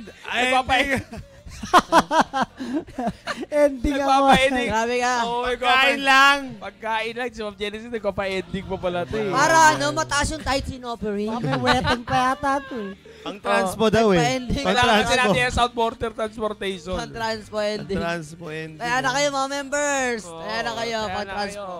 Ending ako. Nagpapa-ending. Grabe ka. Pagkain lang. Pagkain lang. Si Ma'am Jenny, nagpapa-ending pa pala ito eh. Para mataas yung tight sinoperi. May wedding pa yata ito eh. Ang transpo daw eh. Kailangan kasi natin yung South Border Transportation. Ang transpo ending. Transpo ending. Kaya na kayo mga members. Kaya na kayo pang transpo.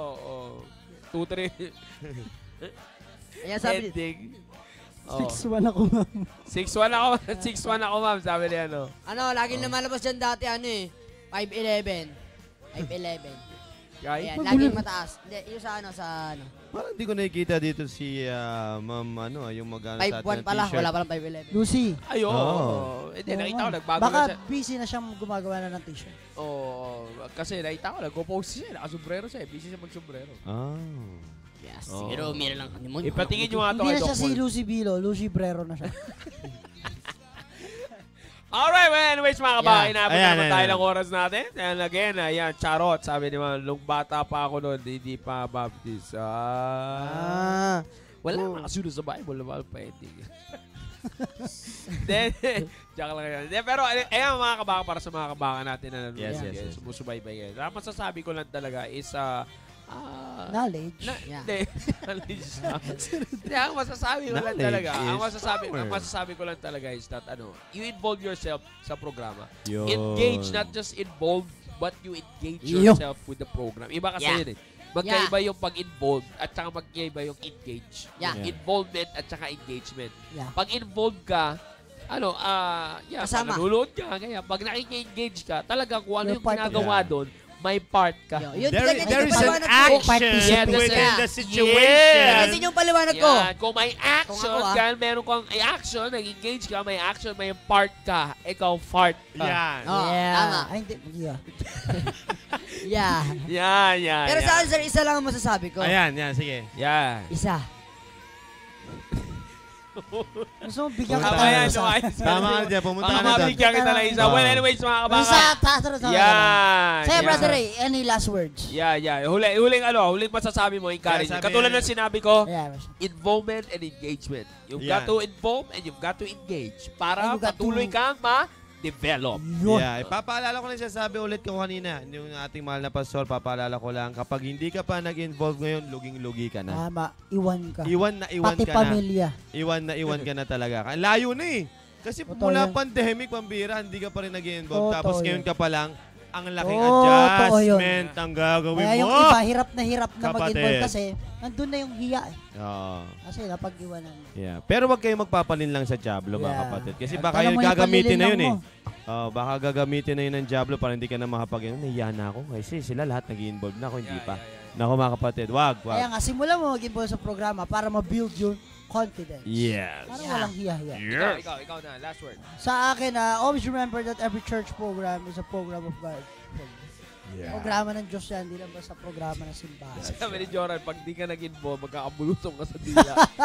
2-3. Kaya sabi. Ending. 6-1 ako, ma'am. 6-1 ako, ma'am. Sabi niya, ano? Laging lumalabas dyan dati, 5'11". 5'11". Guy? Ayan, laging mataas. Hindi, yung sa Parang hindi ko nakikita dito si ma'am, yung mag-ano sa atin 5'1 pala, wala palang 5'11". Lucy. Ayun. Hindi, nakita ko, nagbago baka na siya. busy na siyang gumagawa na ng t-shirt. Kasi nakita ko, nagpo-post siya. Nakasombrero siya. Busy siya mag-sombrero. Yes, siguro meron lang honeymoon. Ipatingin nyo nga ito Hindi kay na Doc siya si Paul. Lucy Bilo. Lucy Brero na siya. Alright, well, anyways mga kabaka, inabot naman tayo ng oras natin. And again, ayan, charot. Sabi ni man, nung bata pa ako noon, hindi pa baptist. Wala naman kasunod sa Bible, wala pa ending. Diyak lang yan. Pero ayan mga kabaka, para sa mga kabaka natin na sumusubaybay. Masasabi ko lang talaga is knowledge. Knowledge. Ang masasabi ko lang talaga. Ang masasabi ko lang talaga is that you involve yourself sa programa. Engage, not just involve, but you engage yourself with the program. Iba kasi yun eh. Magkaiba yung pag-involve at saka magkaiba yung engage. Involvement at saka engagement. Pag involve ka, nanonood ka, kaya pag nakiki-engage ka, talaga kung ano yung ginagawa doon, may part ka. There is an action within the situation. Kasi yung paliwanag ko. Kung may action, kaya meron kang action, nag-engage ka, may action, may part ka. Ikaw, fart ka. Yan. Tama. Ay, hindi. Yeah. Pero sa answer, isa lang ang masasabi ko. Ayan, sige. Yeah. Isa. Gusto mo bigyan ka Tama ka dyan, pumunta ka na doon. Bigyan kita ng isa. Well, anyways, mga kabaka. Say, Brother Ray, any last words? Yeah. Huling masasabi mo, encourage. Katulad ng sinabi ko, involvement and engagement. You've got to involve and you've got to engage para patuloy kang ma-develop. Yeah, ipapaalala ko lang sabi ulit ko kanina, yung ating mahal na pastor, papaalala ko lang, kapag hindi ka pa nag-involve ngayon, luging-lugi ka na. Tama, iwan ka. Iwan Pati ka pamilya. na. Iwan ka na talaga. Layo na eh. Kasi mula pandemic, pambira, hindi ka pa rin nag-involve. Tapos ngayon ka pa lang, ang laking adjustment ang gagawin mo. Kaya yung iba, hirap na mag-involve kasi nandun na yung hiya eh. Kasi napag-iwanan. Yeah. Pero wag kayong magpapalin lang sa Diablo, mga kapatid. Kasi baka yun gagamitin na yun eh. Baka gagamitin na yun ng Diablo para hindi ka na makapag-iwan. Nahiya na ako. Kasi sila lahat nag-involve na ako, hindi pa. Naku mga kapatid, wag. Kaya nga, simula mo mag-involve sa programa para ma-build yung confidence. Yes. Para walang hiya-hiya. Ikaw na, last word. Sa akin, always remember that every church program is a program of God. Programa ng Diyos yan, hindi lang basta programa ng simbahan. Sabi ni Joran, pag di ka nag-involve, magkakabulutong ka sa dila.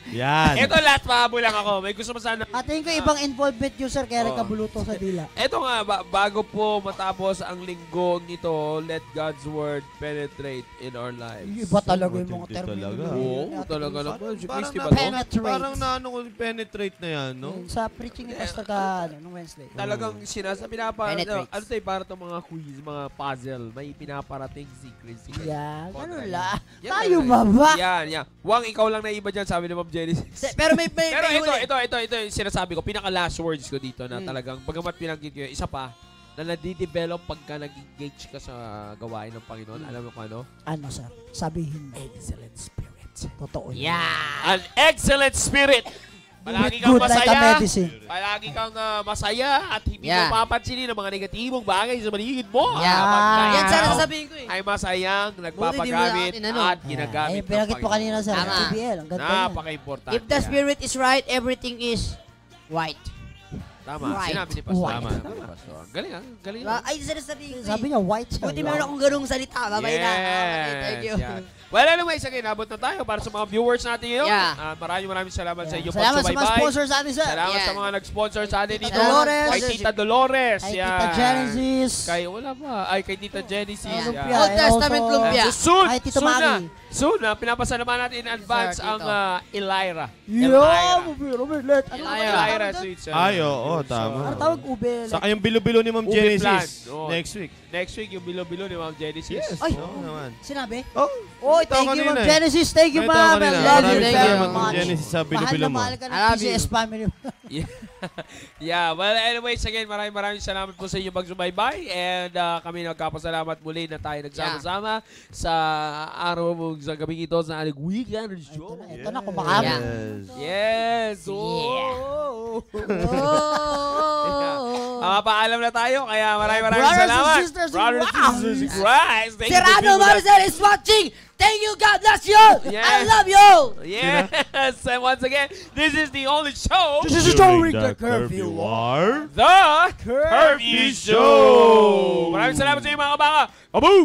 Yan. Ito last pahabol lang ako. May gusto mo sana. Tingin ko ibang involvement user kaya nagkabuluto sa dila. Ito nga, bago po matapos ang linggo nito, let God's word penetrate in our lives. Iba talaga yung mga term. Oo, talaga naman. Si Christy ba to? Parang naano ko penetrate na yan, no? Sa preaching ni Pastor nung Wednesday. Talagang sinasabi na ano tayo para itong mga quiz, mga puzzle. May pinaparating si Christy. Yan, ano la? Tayo ba? Yan. Wang, ikaw lang na iba dyan, sabi ni Ma'am Genesis. Pero ito yung sinasabi ko, pinaka last words ko dito na talagang, bagamat pinanggit ko, isa pa, na nadidevelop pagka nag-engage ka sa gawain ng Panginoon. Alam mo kung ano? Ano, sir? Sabihin mo. Excellent spirit. Totoo. Yeah! An excellent spirit! Palagi kang masaya. Palagi kang masaya at hindi mo papansinin ang mga negatibong bagay sa paligid mo. Yan sana sasabihin ko eh. Ay masayang nagpapagamit at ginagamit ng Panginoon. Pinagit po kanina sa CBL. Napaka-importante. If the spirit is right, everything is right. Tama. Right. Sinabi ni Pastor. Tama. Galing ah. Galing ah. Ay, sasabihin ko. Sabi niya, white. Buti meron akong ganung salita. Babay na. Thank you. Well, anyway, sige, nabot na tayo para sa mga viewers natin ngayon. Maraming salamat sa inyo Salamat sa mga sponsors sa atin, sir. Salamat sa mga nag-sponsor sa atin dito. Kay Tita Dolores. Kay Tita Genesis. Kay Tita Genesis. Old Testament Lumpia. Soon. Kay Tito Maki. Soon, pinapasalaman natin in advance ang Elira. Elira Sweets. Ay, oo, tama. Ano tawag ube? Saka yung bilo-bilo ni Ma'am Genesis. Next week. Next week, yung bilo-bilo ni Ma'am Genesis. Yes. Ay, naman. sinabi? Oh, thank you, Ma'am Genesis. Thank you, Ma'am. I love you very much. Genesis sa bilo-bilo mo. Mahal ka ng PCS family. Yeah, well, anyways, again, maraming salamat po sa inyo pagsubaybay. And kami nagkapasalamat muli na tayo nagsama-sama sa araw mo sa gabi ito sa ating weekend show. Ito na, kumakain. Yes! Paalam na tayo, kaya maraming salamat. Brothers and sisters in Christ. Serrano Marcel is watching. Thank you, God bless you. I love you. Yes, and once again, this is the only show. This is during the curfew. The Curfew Show. Maraming salamat sa inyo mga kabaka. Kaboom!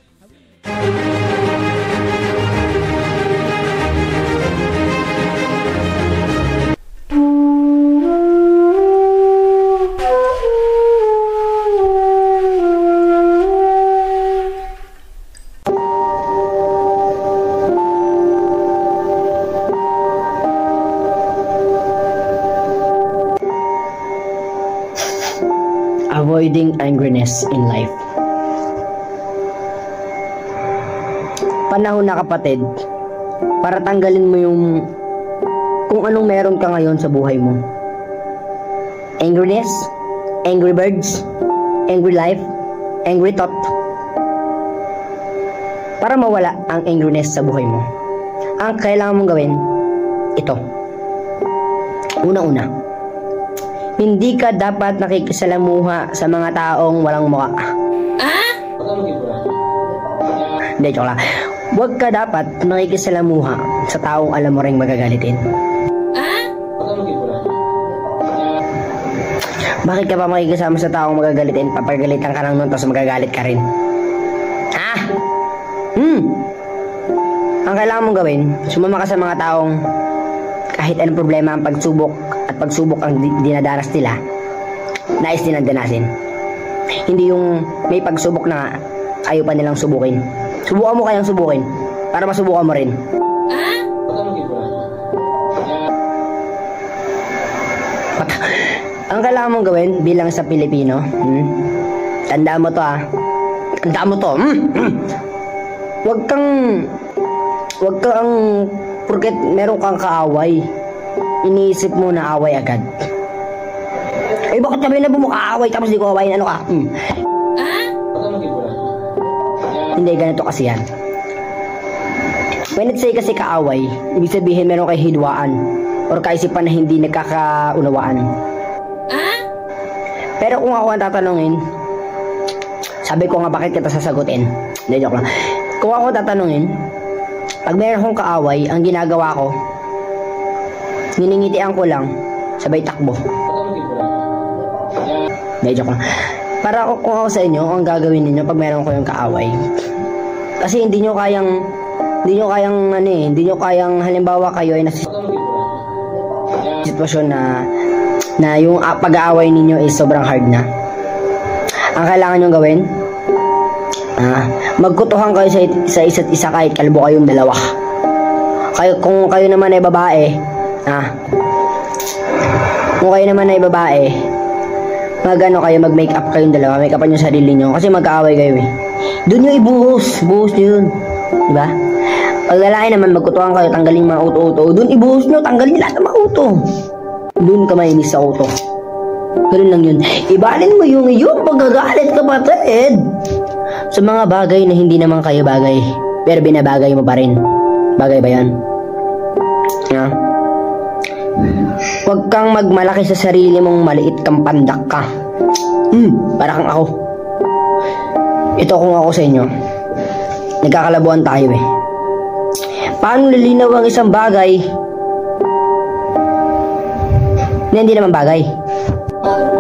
Avoiding angriness in life. Panahon na kapatid, para tanggalin mo yung kung anong meron ka ngayon sa buhay mo. Angriness, angry birds, angry life, angry thought. Para mawala ang angriness sa buhay mo, ang kailangan mong gawin, ito. Una-una, hindi ka dapat nakikisalamuha sa mga taong walang mukha. Hindi, joke lang. Huwag ka dapat nakikisalamuha sa taong alam mo ring magagalitin. Bakit ka pa makikisama sa taong magagalitin? Papagalitan ka lang nun, tapos magagalit ka rin. Ang kailangan mong gawin, sumama ka sa mga taong kahit anong problema ang pagsubok ang dinadanas nila, nais nilang danasin. Hindi yung may pagsubok na ayaw pa nilang subukin. Subukan mo kayang subukin para masubukan mo rin. Ang kailangan mong gawin bilang sa Pilipino, tandaan mo to tandaan mo to. Huwag kang porket meron kang kaaway, iniisip mo na away agad. Eh, bakit kami na bumukaaway tapos di ko awayin? Ano ka? Hindi, ganito kasi yan. When it say kasi kaaway, ibig sabihin meron kay hidwaan or kaisipan na hindi nagkakaunawaan. Pero kung ako ang tatanungin, sabi ko nga bakit kita sasagutin? Hindi, joke lang. Kung ako tatanungin, pag meron kong kaaway, ang ginagawa ko, niningitian ko lang, sabay takbo. Medyo ko. Para kung ako sa inyo, ang gagawin niyo pag meron ko yung kaaway. Kasi hindi nyo kayang halimbawa kayo ay sitwasyon na yung pag-aaway ninyo is sobrang hard na. Ang kailangan nyo gawin, magkutuhan kayo sa isa't isa kahit kalbo kayong dalawa. Kung kayo naman ay babae, mag-make up kayong dalawa, make upan yung sarili nyo kasi mag-aaway kayo eh. Doon nyo buhos nyo yun, diba? Pag lalaki naman, magkutuhan kayo, tanggalin mga uto-uto, doon ibuhos nyo, tanggalin lahat ng mga uto. Doon ka mainis sa uto. Ganun lang yun. Ibalin mo yung pagkagalit, kapatid, sa mga bagay na hindi naman kayo bagay, pero binabagay mo pa rin. Bagay ba yan? Huwag kang magmalaki sa sarili mong maliit kang pandak ka. Para kang ako. Ito kung ako sa inyo. Nagkakalabuan tayo eh. Paano lilinaw ang isang bagay na hindi naman bagay?